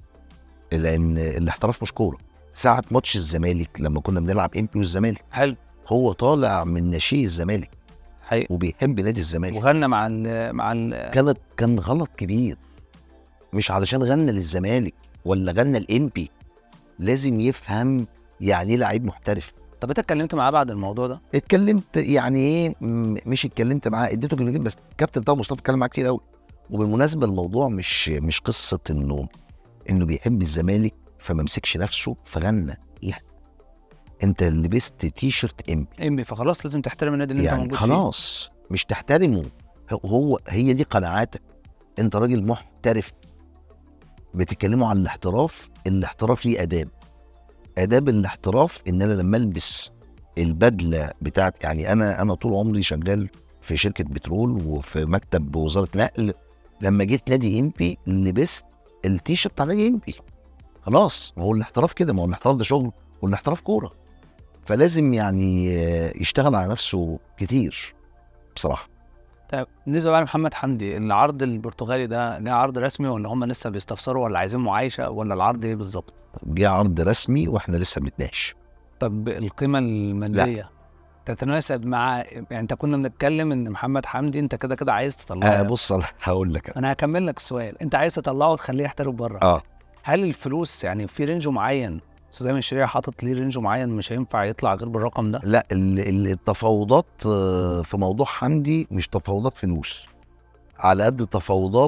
لان الاحتراف مش كوره. ساعه ماتش الزمالك لما كنا بنلعب امبي والزمالك،
حلو،
هو طالع من ناشئ الزمالك
حقيقي
وبيحب نادي الزمالك
وغنى مع ال مع ال
كانت كان غلط كبير. مش علشان غنى للزمالك ولا غنى الامبي لازم يفهم يعني ايه لعيب محترف.
طب انت اتكلمت معاه بعد الموضوع ده؟
اتكلمت يعني ايه، مش اتكلمت معاه، اديته كلمتين بس. كابتن طه مصطفى اتكلم معاه كتير قوي. وبالمناسبه الموضوع مش مش قصه انه انه بيحب الزمالك فما مسكش نفسه فغنى. لا، انت لبست تي شيرت امبي
امبي فخلاص لازم تحترم النادي اللي
يعني
انت موجود
خلاص فيه. مش تحترمه هو، هي دي قناعاتك. انت راجل محترف بتتكلموا عن الاحتراف. الاحتراف ليه اداب. اداب الاحتراف ان انا لما البس البدله بتاعت، يعني انا انا طول عمري شغال في شركه بترول وفي مكتب وزاره نقل. لما جيت نادي امبي لبست التيشيرت بتاع نادي امبي. خلاص، ما هو الاحتراف كده، ما هو الاحتراف ده شغل والاحتراف كوره. فلازم يعني يشتغل على نفسه كتير بصراحه.
طيب بالنسبه بقى لمحمد حمدي، العرض البرتغالي ده جه عرض رسمي ولا هم لسه بيستفسروا ولا عايزين معايشه ولا العرض ايه بالظبط؟
جه عرض رسمي واحنا لسه بنتناقش.
طب القيمه الماديه تتناسب مع، يعني انت كنا بنتكلم ان محمد حمدي انت كده كده عايز تطلعه.
آه بص هقول لك،
انا هكمل لك السؤال. انت عايز تطلعه وتخليه يحترف بره.
اه
هل الفلوس يعني في رينج معين؟ استاذ ايمن الشريعي حاطط ليه رينج معين مش هينفع يطلع غير بالرقم ده؟
لا، التفاوضات في موضوع حمدي مش تفاوضات فلوس على قد تفاوضات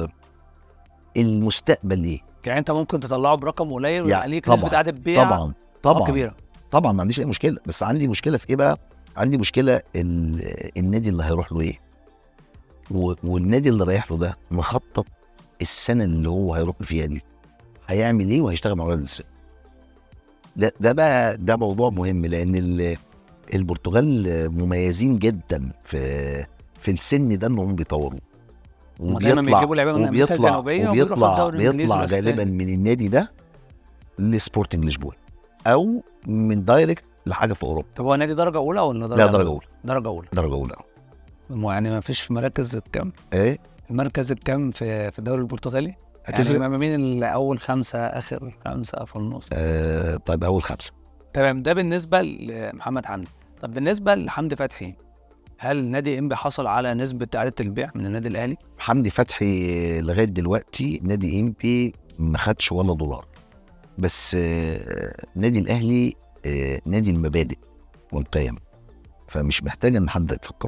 المستقبل. ليه؟
يعني انت ممكن تطلعه برقم قليل ويبقى ليك
نسبه
قاعده بيع
طبعا طبعا
كبيره.
طبعا ما عنديش اي مشكله. بس عندي مشكله في ايه بقى؟ عندي مشكله النادي اللي هيروح له ايه، والنادي اللي رايح له ده مخطط السنه اللي هو هيروح فيها دي هيعمل ايه وهيشتغل مع الولد ازاي. ده ده بقى ده موضوع مهم. لان البرتغال مميزين جدا في في السن ده انهم بيطوروا
وبيطلع
وبيطلع وبيطلع بيطلع غالبا من النادي ده لسبورتنج لشبونه او من دايركت لحاجه في اوروبا.
طب هو نادي درجه اولى ولا درجه؟
لا، درجه اولى.
درجه اولى
درجه اولى
يعني ما فيش في مراكز الكام؟
ايه
المركز الكام في في الدوري البرتغالي؟ يعني ما مين الاول خمسه اخر خمسه في النص؟
آه طيب اول خمسه.
تمام. ده بالنسبه لمحمد حمدي. طب بالنسبه لحمدي فتحي، هل نادي انبي حصل على نسبه اعاده البيع من النادي الاهلي؟
حمدي فتحي لغايه دلوقتي نادي انبي ما خدش ولا دولار. بس آه نادي الاهلي آه نادي المبادئ والقيم، فمش محتاج ان حد يفكر.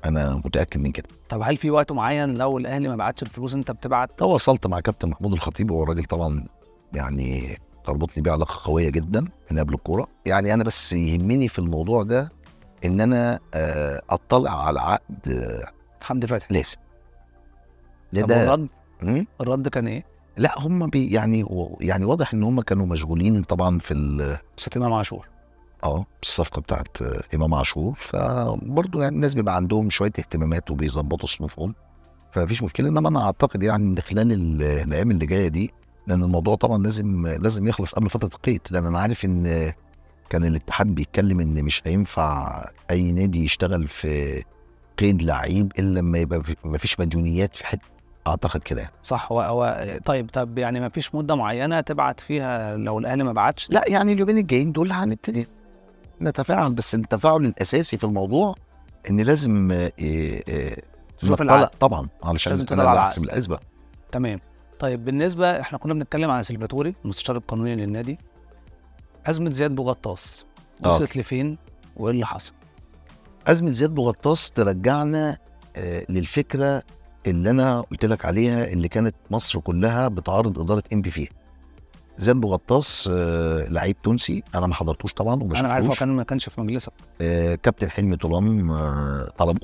انا متاكد من كده.
طب هل في وقت معين لو الاهلي ما بعتش الفلوس انت بتبعت؟
تواصلت مع كابتن محمود الخطيب، وهو الراجل طبعا يعني تربطني بيه علاقه قويه جدا من قبل الكوره. يعني انا بس يهمني في الموضوع ده ان انا اطلع على عقد
حمدي فتحي.
لازم.
طب الرد الرد كان ايه؟
لا هم بي يعني يعني واضح ان هم كانوا مشغولين طبعا في
قصه امام عاشور.
اه الصفقه بتاعت امام عاشور، فبرضه يعني الناس بيبقى عندهم شويه اهتمامات وبيظبطوا صنوفهم، فمفيش مشكله. انما انا اعتقد يعني ان خلال الايام اللي جايه دي، لان الموضوع طبعا لازم لازم يخلص قبل فتره القيد، لان انا عارف ان كان الاتحاد بيتكلم ان مش هينفع اي نادي يشتغل في قيد لعيب الا لما يبقى مفيش مديونيات في حته، اعتقد كده.
صح. هو هو طيب طب يعني ما فيش مده معينه تبعت فيها لو الاهلي ما بعتش؟
لا يعني اليومين الجايين دول هنبتدي نتفاعل، بس التفاعل الاساسي في الموضوع ان لازم
تشوف العقد
طبعا علشان
لازم تطلع
احسب الحسبه.
تمام. طيب بالنسبه احنا كنا بنتكلم عن سلفاتوري المستشار القانوني للنادي، ازمه زياد بوغطاس وصلت لفين وايه اللي حصل؟
ازمه زياد بوغطاس ترجعنا آه للفكره اللي انا قلت لك عليها، اللي كانت مصر كلها بتعارض اداره انبي فيها. زياد بوغطاس آه لعيب تونسي، انا ما حضرتوش طبعا وما شفتوش.
انا عارفه كان ما كانش في مجلسك.
آه كابتن حلمي طولان آه طلبه،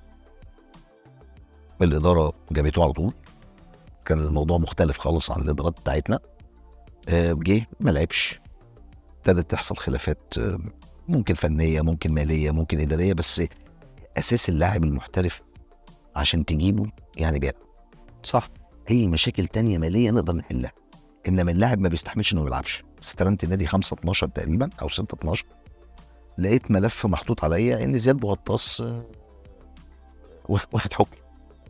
الاداره جابته على طول، كان الموضوع مختلف خالص عن الادارات بتاعتنا. آه جه ما لعبش، ابتدت تحصل خلافات آه ممكن فنيه ممكن ماليه ممكن اداريه، بس اساس اللاعب المحترف عشان تجيبه يعني بيلعب.
صح.
اي مشاكل تانية ماليه نقدر نحلها، انما اللاعب ما بيستحملش انه ما يلعبش. استلمت النادي خمسة اتناشر تقريبا او ستة اتناشر، لقيت ملف محطوط عليا ان زياد بوغطاس واخد حكم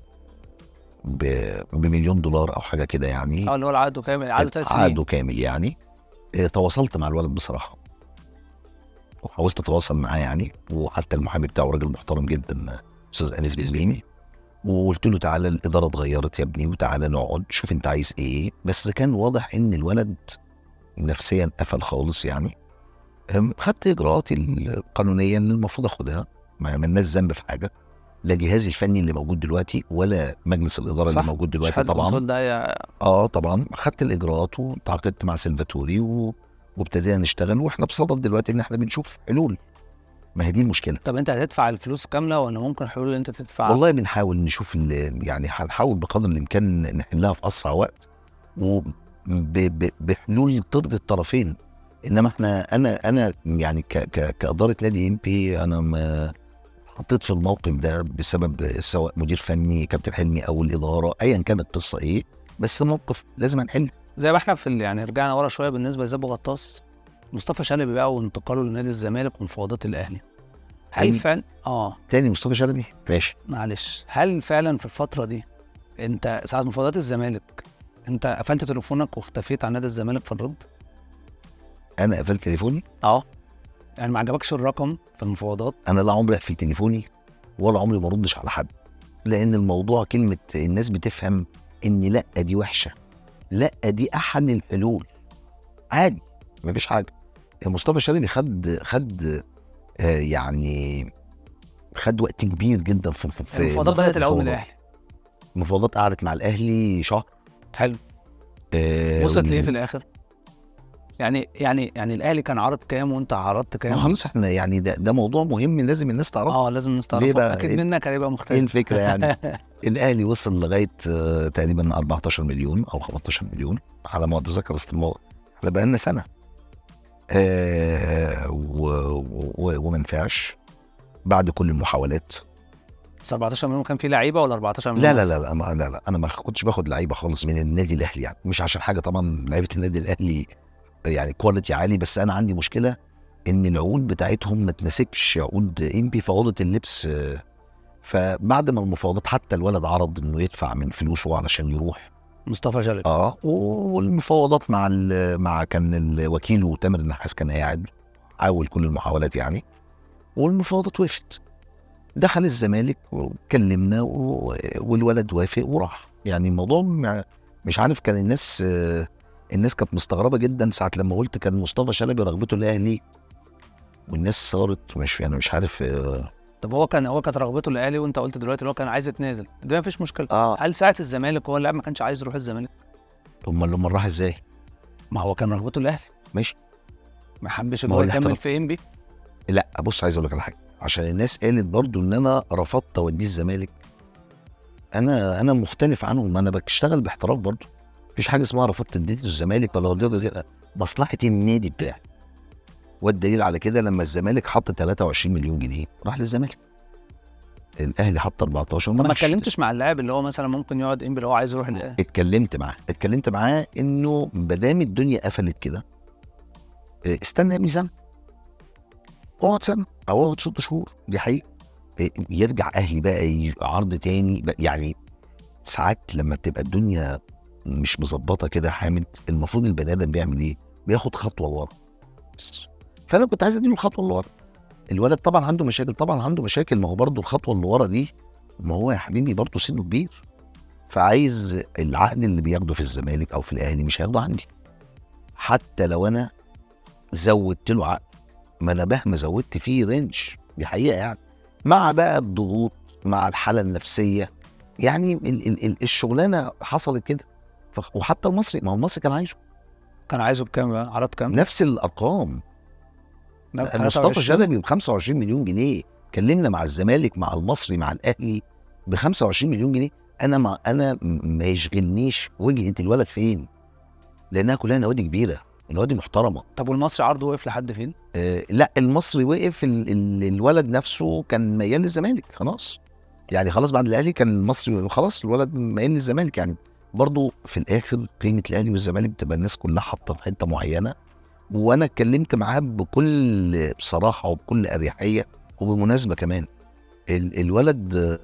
بمليون دولار او حاجه كده يعني.
اه اللي هو عقده كامل، عقده ثلاث سنين،
عقده كامل يعني. اه تواصلت مع الولد بصراحه وحاولت اتواصل معاه يعني، وحتى المحامي بتاعه راجل محترم جدا استاذ انس بيزبيني، وقلت له تعالى الاداره اتغيرت يا ابني وتعالى نقعد شوف انت عايز ايه. بس كان واضح ان الولد نفسيا قفل خالص يعني. خدت اجراءاتي القانونيه اللي المفروض اخدها، ما مالناش ذنب في حاجه، لا جهازي الفني اللي موجود دلوقتي ولا مجلس الاداره اللي موجود دلوقتي طبعا. اه طبعا خدت الاجراءات وتعاقدت مع سلفاتوري و... وابتدينا نشتغل، واحنا بصدد دلوقتي ان احنا بنشوف حلول. ما هي دي المشكله.
طب انت هتدفع الفلوس كامله ولا ممكن حلول اللي انت تدفع؟
والله بنحاول نشوف يعني هنحاول بقدر الامكان نحلها في اسرع وقت وبحلول ترضي الطرفين. انما احنا انا انا يعني ك ك كاداره نادي ام بي انا ما حطيت في الموقف ده بسبب سواء مدير فني كابتن حلمي او الاداره ايا كانت القصه ايه، بس موقف لازم نحله.
زي ما احنا في يعني رجعنا ورا شويه بالنسبه لزياد بوغطاس، مصطفى شلبي بقى وانتقاله لنادي الزمالك ومفاوضات الاهلي. هل فعلا اه
تاني مصطفى شلبي ماشي
معلش، هل فعلا في الفتره دي انت ساعه مفاوضات الزمالك انت قفلت تليفونك واختفيت عن نادي الزمالك في الرد؟
انا قفلت تليفوني؟
اه يعني ما عجبكش الرقم في المفاوضات؟
انا لا عمري اقفل تليفوني ولا عمري ما اردش على حد، لان الموضوع كلمه الناس بتفهم ان لا دي وحشه، لا دي احد الحلول عادي مفيش حاجه. مصطفى شلبي خد خد آه يعني خد وقت كبير جدا في في
المفاوضات بدات الاول من الاهلي.
المفاوضات قعدت مع الاهلي شهر.
حلو.
آه
وصلت ليه في الاخر؟ يعني يعني يعني الاهلي كان عرض كام وانت عرضت كام؟
خلاص احنا يعني ده ده موضوع مهم لازم الناس تعرفه.
اه لازم الناس تعرفه اكيد. منك هيبقى مختلف.
ايه الفكره يعني؟ الاهلي وصل لغايه آه تقريبا اربعتاشر مليون او خمستاشر مليون على ما اتذكر، احنا بقى لنا سنه آه وما نفعش بعد كل المحاولات.
بس اربعتاشر مليون كان في لعيبه ولا اربعتاشر مليون؟
لا لا لا لا, لا, لا, لا انا ما كنتش باخد لعيبه خالص من النادي الاهلي يعني، مش عشان حاجه طبعا لعيبه النادي الاهلي يعني كواليتي عالي، بس انا عندي مشكله ان العقود بتاعتهم ما تناسبش عقود انبي في اوضه اللبس. فبعد ما المفاوضات حتى الولد عرض انه يدفع من فلوسه علشان يروح
مصطفى شلبي.
اه والمفاوضات مع مع كان الوكيل تامر النحاس كان قاعد حاول كل المحاولات يعني، والمفاوضات وقفت. دخل الزمالك وكلمنا والولد وافق وراح. يعني الموضوع مش عارف، كان الناس الناس كانت مستغربه جدا ساعه لما قلت كان مصطفى شلبي رغبته الاهلي، والناس صارت مش يعني مش عارف
طب هو كان هو كانت رغبته الاهلي، وانت قلت دلوقتي ان هو كان عايز يتنازل، ده مفيش مشكله.
اه
هل ساعه الزمالك هو اللاعب ما كانش عايز يروح الزمالك؟
امال لما راح ازاي؟
ما هو كان رغبته الاهلي،
ماشي.
ما حبش ان
ما
هو
هو
يكمل
الاحتراف.
في انبي.
لا بص، عايز اقول لك على حاجه، عشان الناس قالت برضو ان انا رفضت اوديه الزمالك. انا انا مختلف عنهم، انا بشتغل باحتراف برضو. مفيش حاجه اسمها رفضت اديته الزمالك ولا وديته كده، مصلحه النادي بتاعي. والدليل على كده لما الزمالك حط ثلاثة وعشرين مليون جنيه راح للزمالك، الاهلي حط أربعتاشر.
ما اتكلمتش مع اللاعب اللي هو مثلا ممكن يقعد انبي اللي هو عايز يروح الاهلي؟
اتكلمت معاه اتكلمت معاه انه ما دام الدنيا قفلت كده، اه، استنى يا ابني سنه، اقعد سنه او اقعد ست شهور، دي حقيقه. اه، يرجع اهلي بقى ي- عرض تاني بقى. يعني ساعات لما بتبقى الدنيا مش مظبطه كده يا حامد، المفروض البني ادم بيعمل ايه؟ بياخد خطوه لورا بس. فانا كنت عايز اديله الخطوه اللي ورا. الولد طبعا عنده مشاكل، طبعا عنده مشاكل، ما هو برضه الخطوه اللي ورا دي، ما هو يا حبيبي برضه سنه كبير، فعايز العقد اللي بياخده في الزمالك او في الاهلي مش هياخده عندي. حتى لو انا زودت له عقد، ما انا مهما زودت فيه رينج، دي حقيقه يعني، مع بقى الضغوط، مع الحاله النفسيه، يعني ال ال ال الشغلانه حصلت كده. ف- وحتى المصري، ما هو المصري كان عايزه
كان عايزه بكام بقى؟ عرض كام؟
نفس الارقام.
لا،
مصطفى
ثلاثة وعشرين.
شلبي ب خمسة وعشرين مليون جنيه، كلمنا مع الزمالك، مع المصري، مع الاهلي ب خمسة وعشرين مليون جنيه. انا ما انا م- ما يشغلنيش وجهه الولد فين، لانها كلها نوادي كبيره، نوادي محترمه.
طب والمصري عرضه وقف لحد فين؟
آه لا، المصري وقف، ال ال الولد نفسه كان ميال للزمالك خلاص. يعني خلاص بعد الاهلي كان المصري خلاص، الولد ميال للزمالك. يعني برضو في الاخر قيمه الاهلي والزمالك بتبقى الناس كلها حاطه في حته معينه. وانا اتكلمت معاه بكل صراحه وبكل اريحيه. وبالمناسبه كمان ال الولد آه،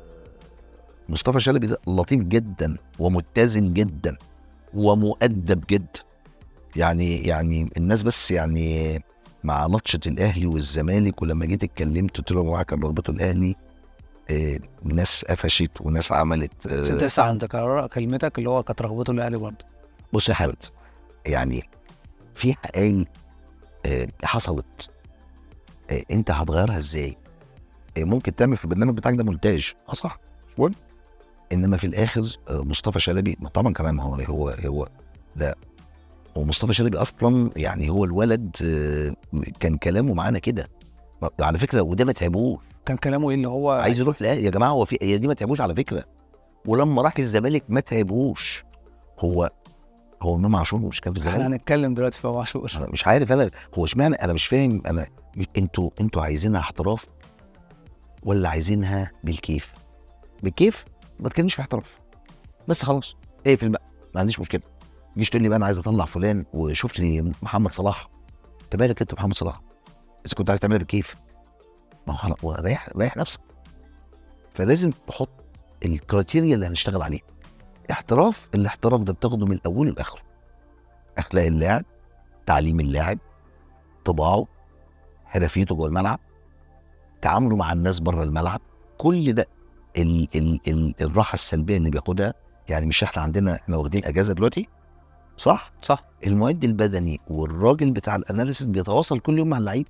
مصطفى شلبي ده لطيف جدا ومتزن جدا ومؤدب جدا. يعني يعني الناس بس يعني مع لطشه الاهلي والزمالك، ولما جيت اتكلمت قلت له معاك كان رغبته الاهلي، آه، ناس قفشت وناس عملت. آه،
انت لسه عندك كلمتك اللي هو كانت رغبته الاهلي برضه.
بص يا حامد، يعني في حقائق آه، حصلت، آه، انت هتغيرها ازاي؟ آه، ممكن تعمل في البرنامج بتاعك ده مونتاج، اه صح، مش مهم. انما في الاخر آه، مصطفى شلبي، ما طبعا كمان ما هو هو هو ده، هو مصطفى شلبي اصلا يعني هو الولد آه، كان كلامه معانا كده على فكره، وده ما تعبوش.
كان كلامه ايه اللي هو
عايز يروح الاهلي يا جماعه، هو في هي دي ما تعبوش على فكره. ولما راح الزمالك ما تعبوش. هو هو امام عاشور مش كان في الزمالك؟
احنا هنتكلم دلوقتي في امام عاشور.
انا مش عارف، انا هو اشمعنى، انا مش فاهم. انا مش- انتوا انتوا عايزينها احتراف ولا عايزينها بالكيف؟ بالكيف ما تكلمنيش في احتراف بس خلاص، اقفل بقى، ما عنديش مشكله. ما تجيش تقول لي بقى انا عايز اطلع فلان وشفت لي محمد صلاح. انت مالك انت محمد صلاح؟ اذا كنت عايز تعملها بالكيف، ما هو خلاص، ريح ريح نفسك. فلازم تحط الكريتيريا اللي هنشتغل عليها. احتراف، الاحتراف ده بتاخده من اوله لاخره، اخلاق اللاعب، تعليم اللاعب، طباعه، حرفيته جوه الملعب، تعامله مع الناس بره الملعب، كل ده ال ال ال الراحه السلبيه اللي بياخدها. يعني مش احنا عندنا، احنا واخدين اجازه دلوقتي صح؟
صح.
المعد البدني والراجل بتاع الاناليسيس بيتواصل كل يوم مع اللعيب.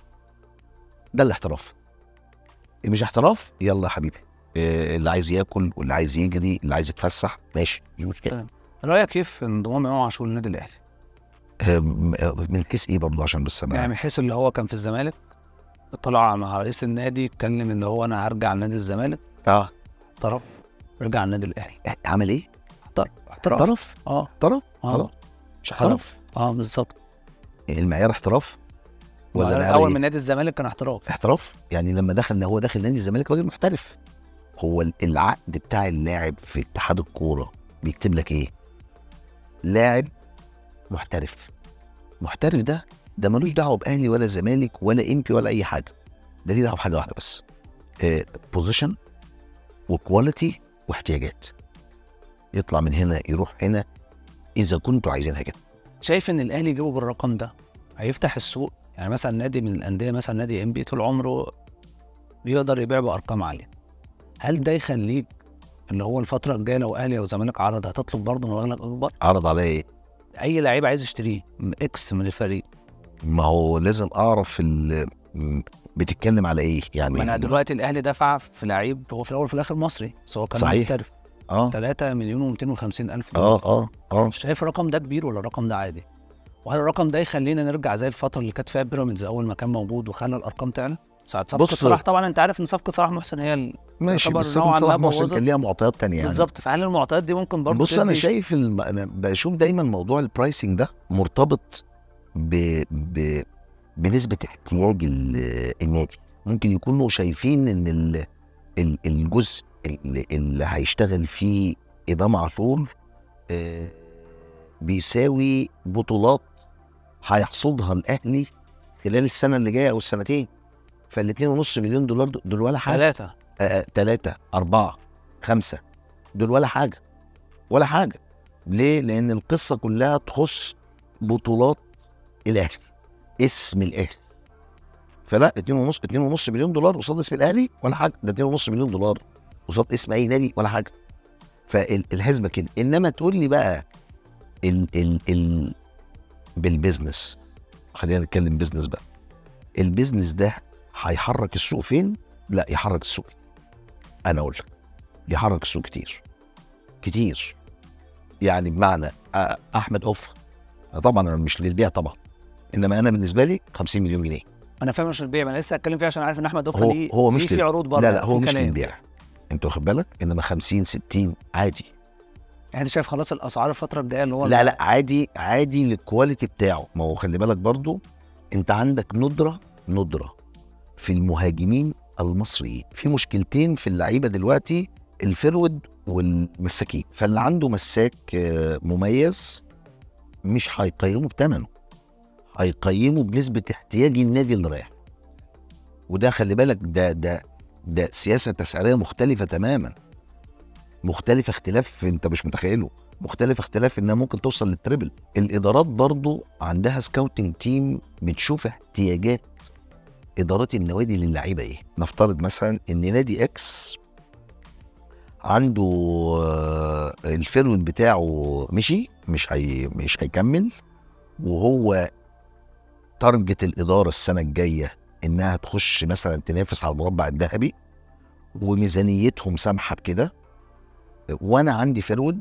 ده الاحتراف. مش احتراف، يلا يا حبيبي، إيه اللي عايز ياكل واللي عايز يجري اللي عايز يتفسح ماشي، مش مشكله.
تمام. رايك كيف في انضمام امام عاشور للنادي الاهلي؟
أم، من كيس ايه برضه عشان بس انا
يعني من حيث اللي هو كان في الزمالك، طلع مع رئيس النادي اتكلم ان هو انا هرجع لنادي الزمالك،
اه
احترف، رجع النادي الاهلي.
عمل ايه؟
احترف احترف
احترف
اه
احترف
اه
خلاص، مش احترف.
اه بالظبط.
المعيار احتراف ولا
ولا
معيار
اول
إيه؟
من نادي الزمالك كان احتراف.
احتراف يعني لما دخل، هو داخل نادي الزمالك راجل محترف. هو ال- العقد بتاع اللاعب في اتحاد الكوره بيكتب لك ايه؟ لاعب محترف. محترف ده ده ملوش دعوه باهلي ولا زمالك ولا امبي ولا اي حاجه. ده ليه دعوه بحاجه واحده بس، بوزيشن وكواليتي واحتياجات. يطلع من هنا يروح هنا اذا كنتوا عايزينها كده.
شايف ان الاهلي يجيبه بالرقم ده هيفتح السوق؟ يعني مثلا نادي من الانديه، مثلا نادي ام بي طول عمره بيقدر يبيع بارقام عاليه، هل ده يخليك اللي هو الفتره الجايه لو اهلي او زمالك عرض هتطلب برضه مبلغ اكبر؟
عرض عليا ايه؟
اي لعيب عايز يشتريه اكس من الفريق.
ما هو لازم اعرف ال- بتتكلم على ايه يعني؟
ما انا دلوقتي الاهلي دفع في لعيب هو في الاول وفي الاخر مصري، بس هو كان
صحيح.
محترف.
اه
ثلاثة مليون ومئتين وخمسين الف جنيه.
اه اه اه
شايف الرقم ده كبير ولا الرقم ده عادي؟ وهل الرقم ده يخلينا نرجع زي الفتره اللي كانت فيها بيراميدز اول ما كان موجود وخلى الارقام تعلى ساعه صفقه صلاح؟ طبعا انت عارف ان صفقه صلاح محسن هي ال...
ماشي،
يعتبر
بس
نوعاً
صلاح
ما
محسن
بوظت.
كان ليها معطيات تانية يعني.
بالظبط، فهل المعطيات دي ممكن برضه
بص انا
تدي-
شايف الم... انا بشوف دايما موضوع البرايسنج ده مرتبط ب... ب... بنسبه احتياج ال- النادي. ممكن يكونوا شايفين ان ال... ال- الجزء اللي, اللي هيشتغل فيه امام عاشور آه، بيساوي بطولات هيحصدها الاهلي خلال السنه اللي جايه او السنتين. فالاتنين ونص مليون دولار دول دول ولا حاجه.
ثلاثة
آه، تلاتة أربعة خمسة دول ولا حاجة ولا حاجة. ليه؟ لأن القصة كلها تخص بطولات الأهلي، اسم الأهلي. فلا اتنين ونص اتنين ونص مليون دولار قصاد اسم الأهلي ولا حاجة، ده اتنين ونص مليون دولار قصاد اسم أي نادي ولا حاجة. فالهزمة كده. إنما تقول لي بقى ال ال ال بالبزنس، خلينا نتكلم بزنس بقى. البزنس ده هيحرك السوق فين؟ لا يحرك السوق، انا اقول لك يحرك السوق كتير كتير. يعني بمعنى آه، احمد اوف طبعا انا مش للبيع طبعا، انما انا بالنسبه لي خمسين مليون جنيه.
انا فاهم مش البيع، ما انا لسه هتكلم فيه عشان عارف ان احمد
هو
دفا ليه
هو مش
ليه في
لل-
عروض بره.
لا لا هو
في
مش
كلام.
للبيع، انت واخد بالك؟ انما خمسين ستين عادي.
يعني انت شايف خلاص الاسعار الفتره الجايه اللي هو
لا لا عادي عادي للكواليتي بتاعه. ما هو خلي بالك برضو انت عندك ندره ندره في المهاجمين المصريين. في مشكلتين في اللعيبه دلوقتي، الفرود والمساكين. فاللي عنده مساك آه، مميز مش هيقيمه بثمنه، هيقيمه بنسبه احتياج النادي اللي رايح. وده خلي بالك ده ده ده سياسه تسعيريه مختلفه تماما، مختلفه اختلاف انت مش متخيله، مختلف اختلاف انها ممكن توصل للتريبل. الادارات برضو عندها سكاوتنج تيم بتشوف احتياجات ادارات النوادي للعيبه ايه. نفترض مثلا ان نادي اكس عنده آه، الفيرود بتاعه مشي، مش هي مش هيكمل، وهو تارجت الاداره السنه الجايه انها تخش مثلا تنافس على المربع الذهبي، وميزانيتهم سامحه بكده، وانا عندي فيرود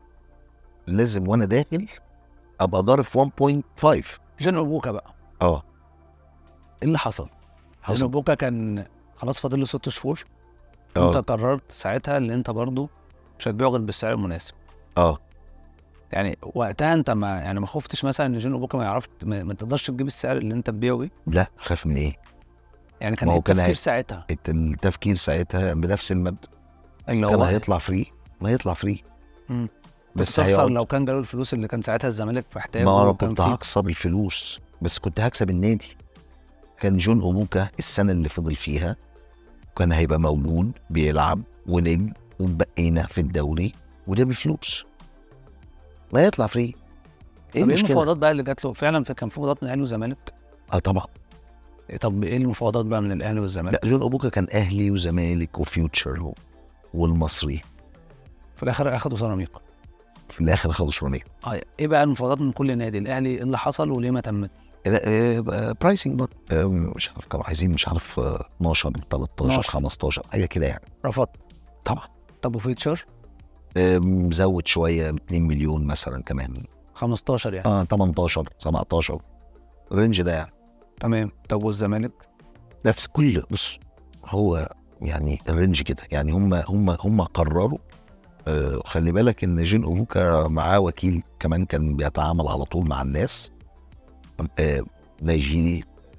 لازم وانا داخل ابقى ضارب في واحد فاصلة خمسة.
جون اوبوكا بقى
اه
ايه اللي حصل؟ جون
حصل
اوبوكا كان خلاص فاضل له ست شهور.
اه
انت قررت ساعتها ان انت برضو مش هتبيعه غير بالسعر المناسب.
اه
يعني وقتها انت ما يعني ما خفتش مثلا ان جون اوبوكا ما يعرفش ما, ما تقدرش تجيب السعر اللي انت تبيعه بيه؟
لا خاف من ايه؟
يعني كان
ما
ايه
هو كان
التفكير
هي-
ساعتها؟
التفكير ساعتها بنفس المبدأ،
اللي
كان
هو
هيطلع فري ما هيطلع فري.
مم.
بس
بس هيخسر
هيقعد.
لو كان جاله الفلوس اللي كان ساعتها الزمالك محتاجه.
ما انا
وكان
كنت
فيه-
هكسب الفلوس بس كنت هكسب النادي. كان جون اوموكا السنه اللي فضل فيها كان هيبقى موجود بيلعب ونجم وبقينا في الدوري وده بفلوس، ما يطلع فري. ايه
طب ايه
المشكله؟
المفاوضات بقى اللي جات له؟ فعلا في كان في مفاوضات من الاهلي والزمالك؟
اه طبعا.
طب ايه المفاوضات بقى من الاهلي والزمالك؟
لا جون اوموكا كان اهلي وزمالك وفيوتشر والمصري،
في الاخر اخدوا سيراميكا.
في الاخر خدوا شرونيه.
اه ايه بقى المفاوضات من كل نادي؟ الاهلي ايه اللي حصل وليه ما تمت؟
برايسنج برضه آه، مش عارف كانوا عايزين مش عارف آه، اتناشر تلتاشر
اتناشر.
خمستاشر حاجه كده يعني.
رفضت.
طبعا.
طب وفيتشر؟
آه، مزود شويه اتنين مليون مثلا كمان.
خمستاشر يعني.
اه تمنتاشر سبعتاشر الرينج ده يعني.
تمام. طب والزمالك؟
نفس كل بص هو يعني الرينج كده يعني. هم هم هم قرروا. آه خلي بالك ان جين اوبوكا معاه وكيل كمان كان بيتعامل على طول مع الناس آه نيجيري.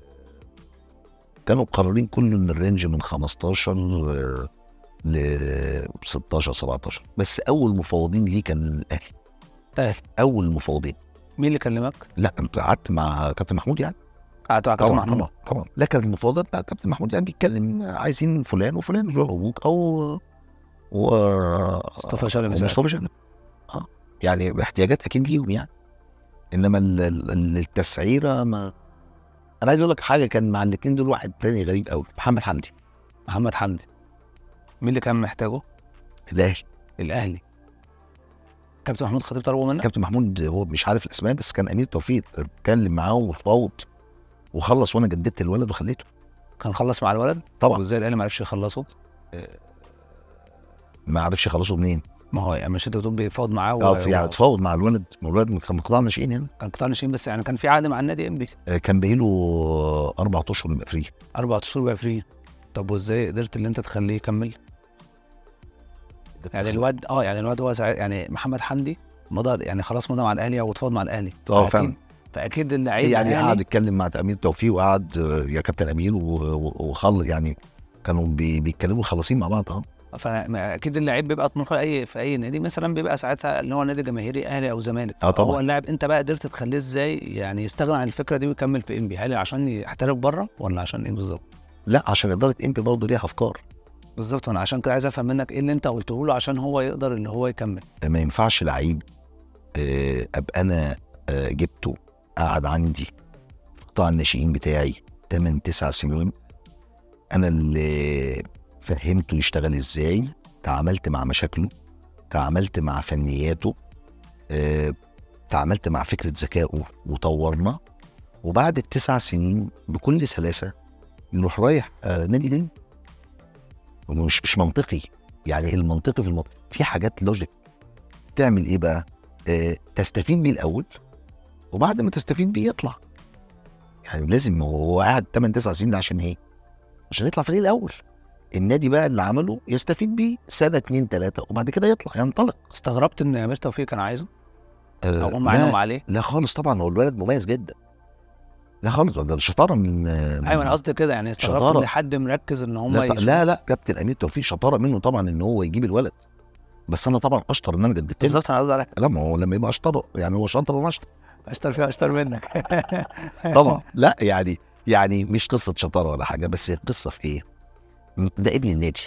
كانوا مقررين كله ان الرينج من خمستاشر آه ل ستاشر سبعتاشر. بس اول مفاوضين ليه كان الاهلي.
الاهلي.
اول مفاوضين.
مين اللي كلمك؟
لا انت قعدت مع كابتن محمود يعني.
قعدت مع كابتن
طبعا
محمود؟
طبعا طبعا. لكن المفاوضات لا كابتن محمود يعني بيتكلم عايزين فلان وفلان جون اوبوكا او و
مصطفى شلبي مثلا.
مصطفى شلبي اه يعني احتياجات اكيد ليهم يعني. انما ال- ال- التسعيره ما انا عايز اقول لك حاجه. كان مع الاثنين دول واحد تاني غريب قوي، محمد حمدي.
محمد حمدي مين اللي كان محتاجه؟
الاهلي.
الاهلي. كابتن محمود خطيب طلبه منك؟
كابتن محمود هو مش عارف الاسماء بس كان امير توفيق اتكلم معاه وفاوض وخلص وانا جددت الولد وخليته.
كان خلص مع الولد
طبعا.
وازاي الاهلي ما عرفش يخلصه؟
ما عرفش يخلصه منين؟
ما هو يعني مش انت بتقول بيفاوض معاه و...
اه يعني اتفاوض مع الولد، الولد كان قطاع ناشئين هنا،
كان قطاع ناشئين بس يعني كان في عقد مع النادي انبي.
آه كان باقي له اربع اشهر يبقى فري.
اربع اشهر يبقى فري. طب وازاي قدرت ان انت تخليه يكمل؟ يعني الواد اه يعني الواد هو سع... يعني محمد حمدي مضى يعني خلاص مضى مع الاهلي او اتفاوض مع الاهلي.
اه فعلا.
فاكيد اللعيب
يعني
الأهلي
قعد يتكلم مع امير توفيق وقعد يا كابتن امير وخل يعني كانوا بي بيتكلموا خلاصين مع بعض. اه
فاكيد اللعيب بيبقى طموحه اي في اي نادي مثلا بيبقى ساعتها اللي هو نادي جماهيري اهلي او زمالك.
اه طبعا.
هو اللاعب انت بقى قدرت تخليه ازاي يعني يستغنى عن الفكره دي ويكمل في انبي؟ هل عشان يحترف بره ولا عشان ايه بالظبط؟
لا عشان اداره انبي برضه ليها افكار.
بالظبط. وانا عشان كده عايز افهم منك ايه اللي انت قلته له عشان هو يقدر ان هو يكمل.
ما ينفعش لعيب ابقى انا جبته قعد عندي في قطاع الناشئين بتاعي تمن تسع سنين، انا اللي فهمته يشتغل ازاي، تعاملت مع مشاكله، تعاملت مع فنياته، أه، تعاملت مع فكره ذكائه وطورنا، وبعد التسع سنين بكل سلاسه نروح رايح أه نادي تاني. مش مش منطقي يعني. المنطقي في المنطق في حاجات لوجيك. تعمل ايه بقى؟ أه تستفيد بيه الاول وبعد ما تستفيد بيه يطلع. يعني لازم هو قاعد تمن تسع سنين ده عشان ايه؟ عشان يطلع فريق الاول. النادي بقى اللي عمله يستفيد بيه سنه اتنين تلاته وبعد كده يطلع ينطلق.
استغربت ان امير توفيق كان عايزه؟
أه
او هم عينهم عليه؟
لا خالص طبعا، هو الولد مميز جدا. لا خالص، ده شطاره من
ايوه انا قصدي كده يعني استغربت ان حد مركز ان هم
لا, لا لا كابتن امير توفيق شطاره منه طبعا ان هو يجيب الولد، بس انا طبعا اشطر ان انا جددت.
بالظبط انا قصدي عليك.
لا ما هو لما يبقى اشطر يعني هو شاطر وانا اشطر.
اشطر فيها اشطر منك.
طبعا. لا يعني يعني مش قصه شطاره ولا حاجه، بس القصه في ايه؟ ده ابن النادي،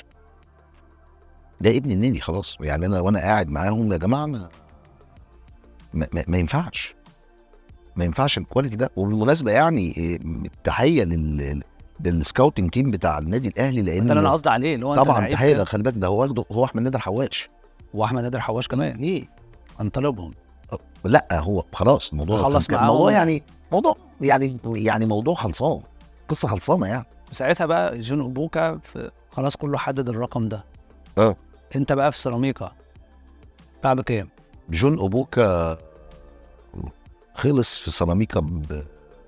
ده ابن النادي خلاص. يعني انا وانا قاعد معاهم يا جماعه ما ما, ما, ما ينفعش ما ينفعش الكواليتي ده. وبالمناسبه يعني التحيه لل للسكاوتنج تيم بتاع النادي الاهلي، لان
ده اللي انا قصدي عليه اللي هو
طبعا تحيه. خلي بالك ده هو واخده هو احمد نادر حواش.
واحمد نادر حواش كمان
ليه؟
كان طالبهم.
لا هو خلاص الموضوع
خلص معاهم.
الموضوع يعني موضوع يعني يعني موضوع خلصان، قصه خلصانه يعني.
ساعتها بقى جون اوبوكا خلاص كله حدد الرقم ده.
اه
انت بقى في سيراميكا باع بكام؟
جون اوبوكا خلص في سيراميكا ب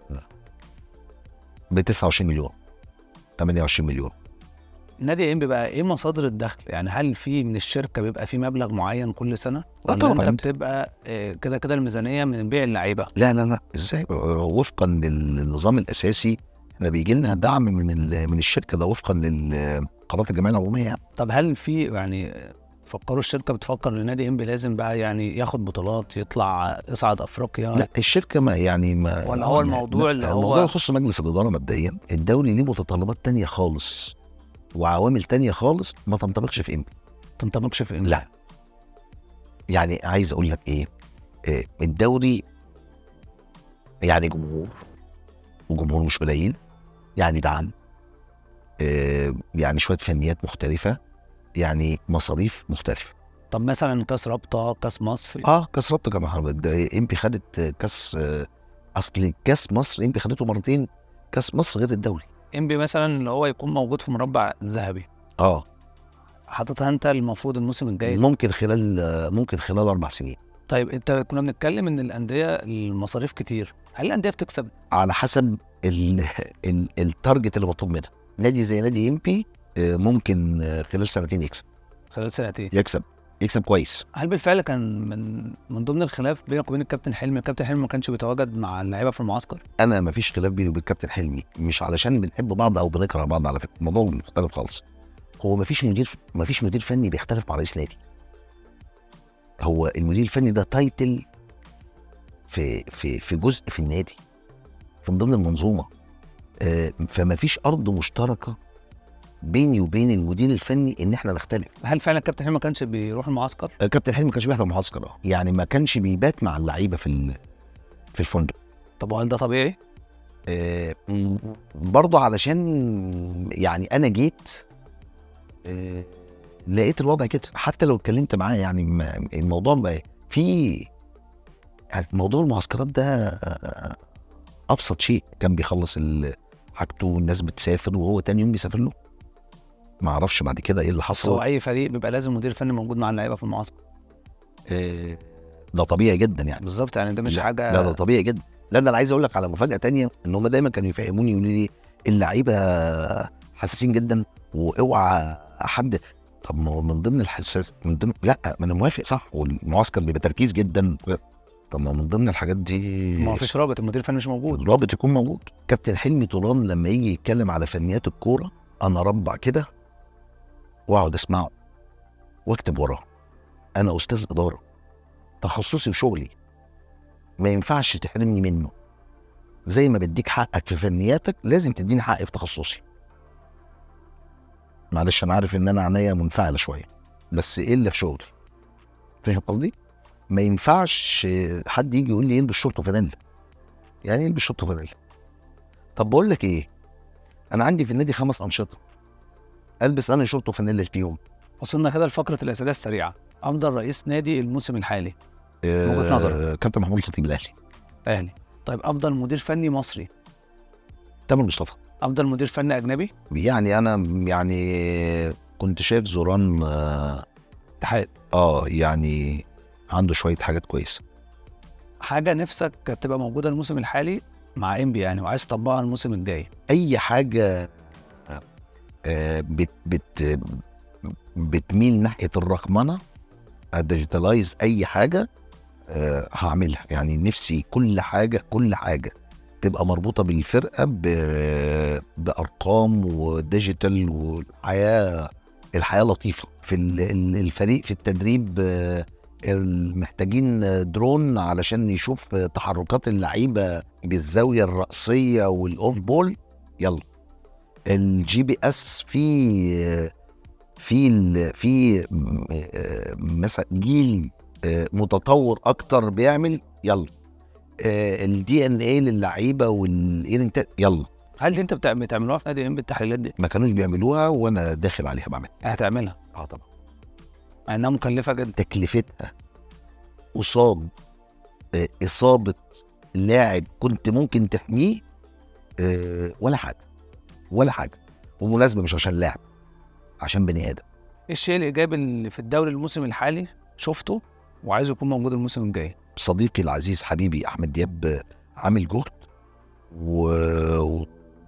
ب تسعة وعشرين مليون تمنية وعشرين مليون.
نادي انبي بقى ايه مصادر الدخل؟ يعني هل في من الشركه بيبقى في مبلغ معين كل سنه ولا انت بتبقى كده كده الميزانيه من بيع اللعيبه؟
لا لا لا ازاي؟ وفقا للنظام الاساسي احنا بيجي لنا دعم من من الشركه ده وفقا لقرارات الجمعيه العموميه يعني.
طب هل في يعني فكروا الشركه بتفكر ان نادي انبي لازم بقى يعني ياخد بطولات يطلع يصعد افريقيا؟
لا الشركه ما يعني ما
ولا هو الموضوع اللي هو
الموضوع يخص مجلس الاداره مبدئيا. الدوري ليه متطلبات تانية خالص وعوامل تانية خالص ما تنطبقش في انبي.
تنطبقش في انبي؟
لا يعني عايز اقول لك ايه, إيه الدوري يعني جمهور وجمهور مش قليل، يعني دعم، إيه يعني شويه فنيات مختلفه، يعني مصاريف مختلفه.
طب مثلا كاس رابطه، كاس مصر؟
اه كاس رابطه كمان محمد، انبي خدت كاس، اصل كاس مصر انبي خدته مرتين. كاس مصر غير الدوري.
انبي مثلا اللي هو يكون موجود في مربع ذهبي
اه
حاططها انت المفروض الموسم الجاي
ممكن خلال ممكن خلال اربع سنين.
طيب انت كنا بنتكلم ان الانديه المصاريف كتير، هل الانديه بتكسب؟
على حسب ال ال التارجت اللي مطلوب منها. نادي زي نادي انبي ممكن خلال سنتين يكسب.
خلال سنتين
يكسب يكسب كويس.
هل بالفعل كان من من ضمن الخلاف بينك وبين الكابتن حلمي؟ الكابتن حلمي ما كانش بيتواجد مع اللعيبه في المعسكر؟
انا ما فيش خلاف بيني وبين الكابتن حلمي، مش علشان بنحب بعض او بنكره بعض، على فكره الموضوع مختلف خالص. هو ما فيش مدير ما فيش مدير فني بيختلف مع رئيس نادي. هو المدير الفني ده تايتل في في في جزء في النادي من ضمن المنظومه. آه فما فيش ارض مشتركه بيني وبين المدير الفني ان احنا نختلف.
هل فعلا الكابتن حلمي ما كانش بيروح المعسكر؟
الكابتن حلمي ما كانش بيحضر المعسكر، اه يعني ما كانش بيبات مع اللعيبه في في الفندق.
طب وهل ده طبيعي؟
آه برضه علشان يعني انا جيت آه لقيت الوضع كده. حتى لو اتكلمت معاه يعني الموضوع بقى في موضوع المعسكرات ده ابسط شيء. كان بيخلص حاجته والناس بتسافر وهو تاني يوم بيسافر له. ما اعرفش بعد كده ايه اللي
بس
حصل.
هو اي فريق بيبقى لازم مدير فني موجود مع اللعيبه في المعسكر.
آه، ده طبيعي جدا يعني.
بالظبط، يعني ده مش
لا
حاجه.
لا ده طبيعي جدا. لا ده انا عايز اقول لك على مفاجاه تانية، ان هم دايما كانوا يفهموني يقولوا لي اللعيبه حساسين جدا واوعى حد. طب ما هو من ضمن الحساس من ضمن، لا ما انا موافق صح، والمعسكر بيبقى تركيز جدا. طب ما من ضمن الحاجات دي
ما فيش رابط، المدير الفني مش موجود.
الرابط يكون موجود. كابتن حلمي طولان لما يجي يتكلم على فنيات الكوره انا ربع كده واقعد اسمعه واكتب وراه. انا استاذ اداره، تخصصي وشغلي، ما ينفعش تحرمني منه. زي ما بديك حقك في فنياتك لازم تديني حقي في تخصصي. معلش انا عارف ان انا عينيا منفعله شويه، بس ايه اللي في شغلي؟ فاهم قصدي؟ ما ينفعش حد يجي يقول لي البس شورت وفانيلا. يعني البس شورت وفانيلا. طب بقول لك ايه، انا عندي في النادي خمس انشطه، البس انا شورت وفانيلا اليوم.
وصلنا كده لفقره الاسئله السريعه. افضل رئيس نادي الموسم الحالي من وجهه نظرك؟
كابتن محمود الخطيب الاهلي.
اهلي. طيب افضل مدير فني مصري؟
تامر مصطفى.
افضل مدير فني اجنبي؟
يعني انا يعني كنت شايف زوران
اتحاد.
اه يعني عنده شويه حاجات كويسه.
حاجه نفسك تبقى موجوده الموسم الحالي مع انبي يعني وعايز تطبقها الموسم الجاي؟
اي حاجه آه بت بت بتميل ناحيه الرقمنه، الديجيتالايز، اي حاجه آه هعملها. يعني نفسي كل حاجه كل حاجه تبقى مربوطه بالفرقه بارقام وديجيتال، والحياه الحياه لطيفه في الفريق. في التدريب آه محتاجين درون علشان يشوف تحركات اللعيبه بالزاويه الرأسيه والاوف بول. يلا الجي بي اس في في في مثلا جيل متطور اكتر بيعمل. يلا الدي ان اي للعيبه والايرنت. يلا
هل دي انت بتعملوها في نادي انبي التحليلات دي؟
ما كانوش بيعملوها وانا داخل عليها بعملها.
هتعملها؟
اه طبعا.
مع انها مكلفه جدا.
تكلفتها قصاد اصابه لاعب كنت ممكن تحميه ولا حاجه ولا حاجه. ومناسبه مش عشان لاعب، عشان بني ادم.
ايه الشيء الايجابي اللي في الدوري الموسم الحالي شفته وعايزه يكون موجود الموسم الجاي؟
صديقي العزيز حبيبي احمد دياب عامل جهد ومش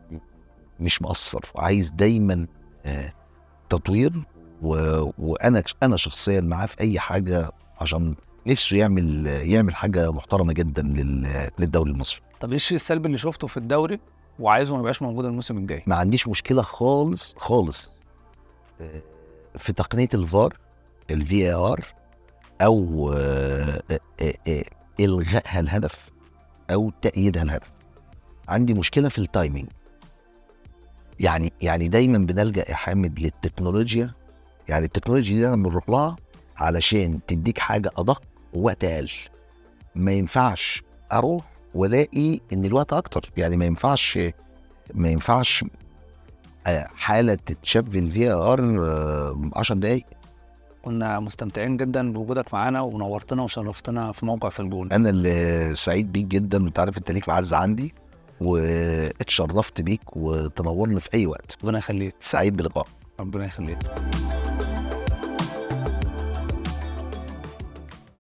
مقصر، عايز دايما تطوير، و... وانا انا شخصيا معاه في اي حاجه عشان نفسه يعمل يعمل حاجه محترمه جدا لل... للدوري المصري.
طب ايه الشيء السلبي اللي شفته في الدوري وعايزه ما يبقاش موجود الموسم الجاي؟
ما عنديش مشكله خالص خالص في تقنيه الفار، الفي ار، او الغائها الهدف او تأييدها الهدف. عندي مشكله في التايمينج. يعني يعني دايما بنلجأ يا حامد للتكنولوجيا. يعني التكنولوجيا دي انا بنروح لها علشان تديك حاجه ادق ووقت اقل. ما ينفعش اروح والاقي ان الوقت اكتر. يعني ما ينفعش ما ينفعش حاله تتشاف في الفي ار عشر دقايق.
كنا مستمتعين جدا بوجودك معانا ونورتنا وشرفتنا في موقع في الجون.
انا اللي سعيد بيك جدا، وانت عارف انت ليك معزه عندي، واتشرفت بيك وتنورني في اي وقت.
ربنا يخليك.
سعيد بلقائك.
ربنا يخليك.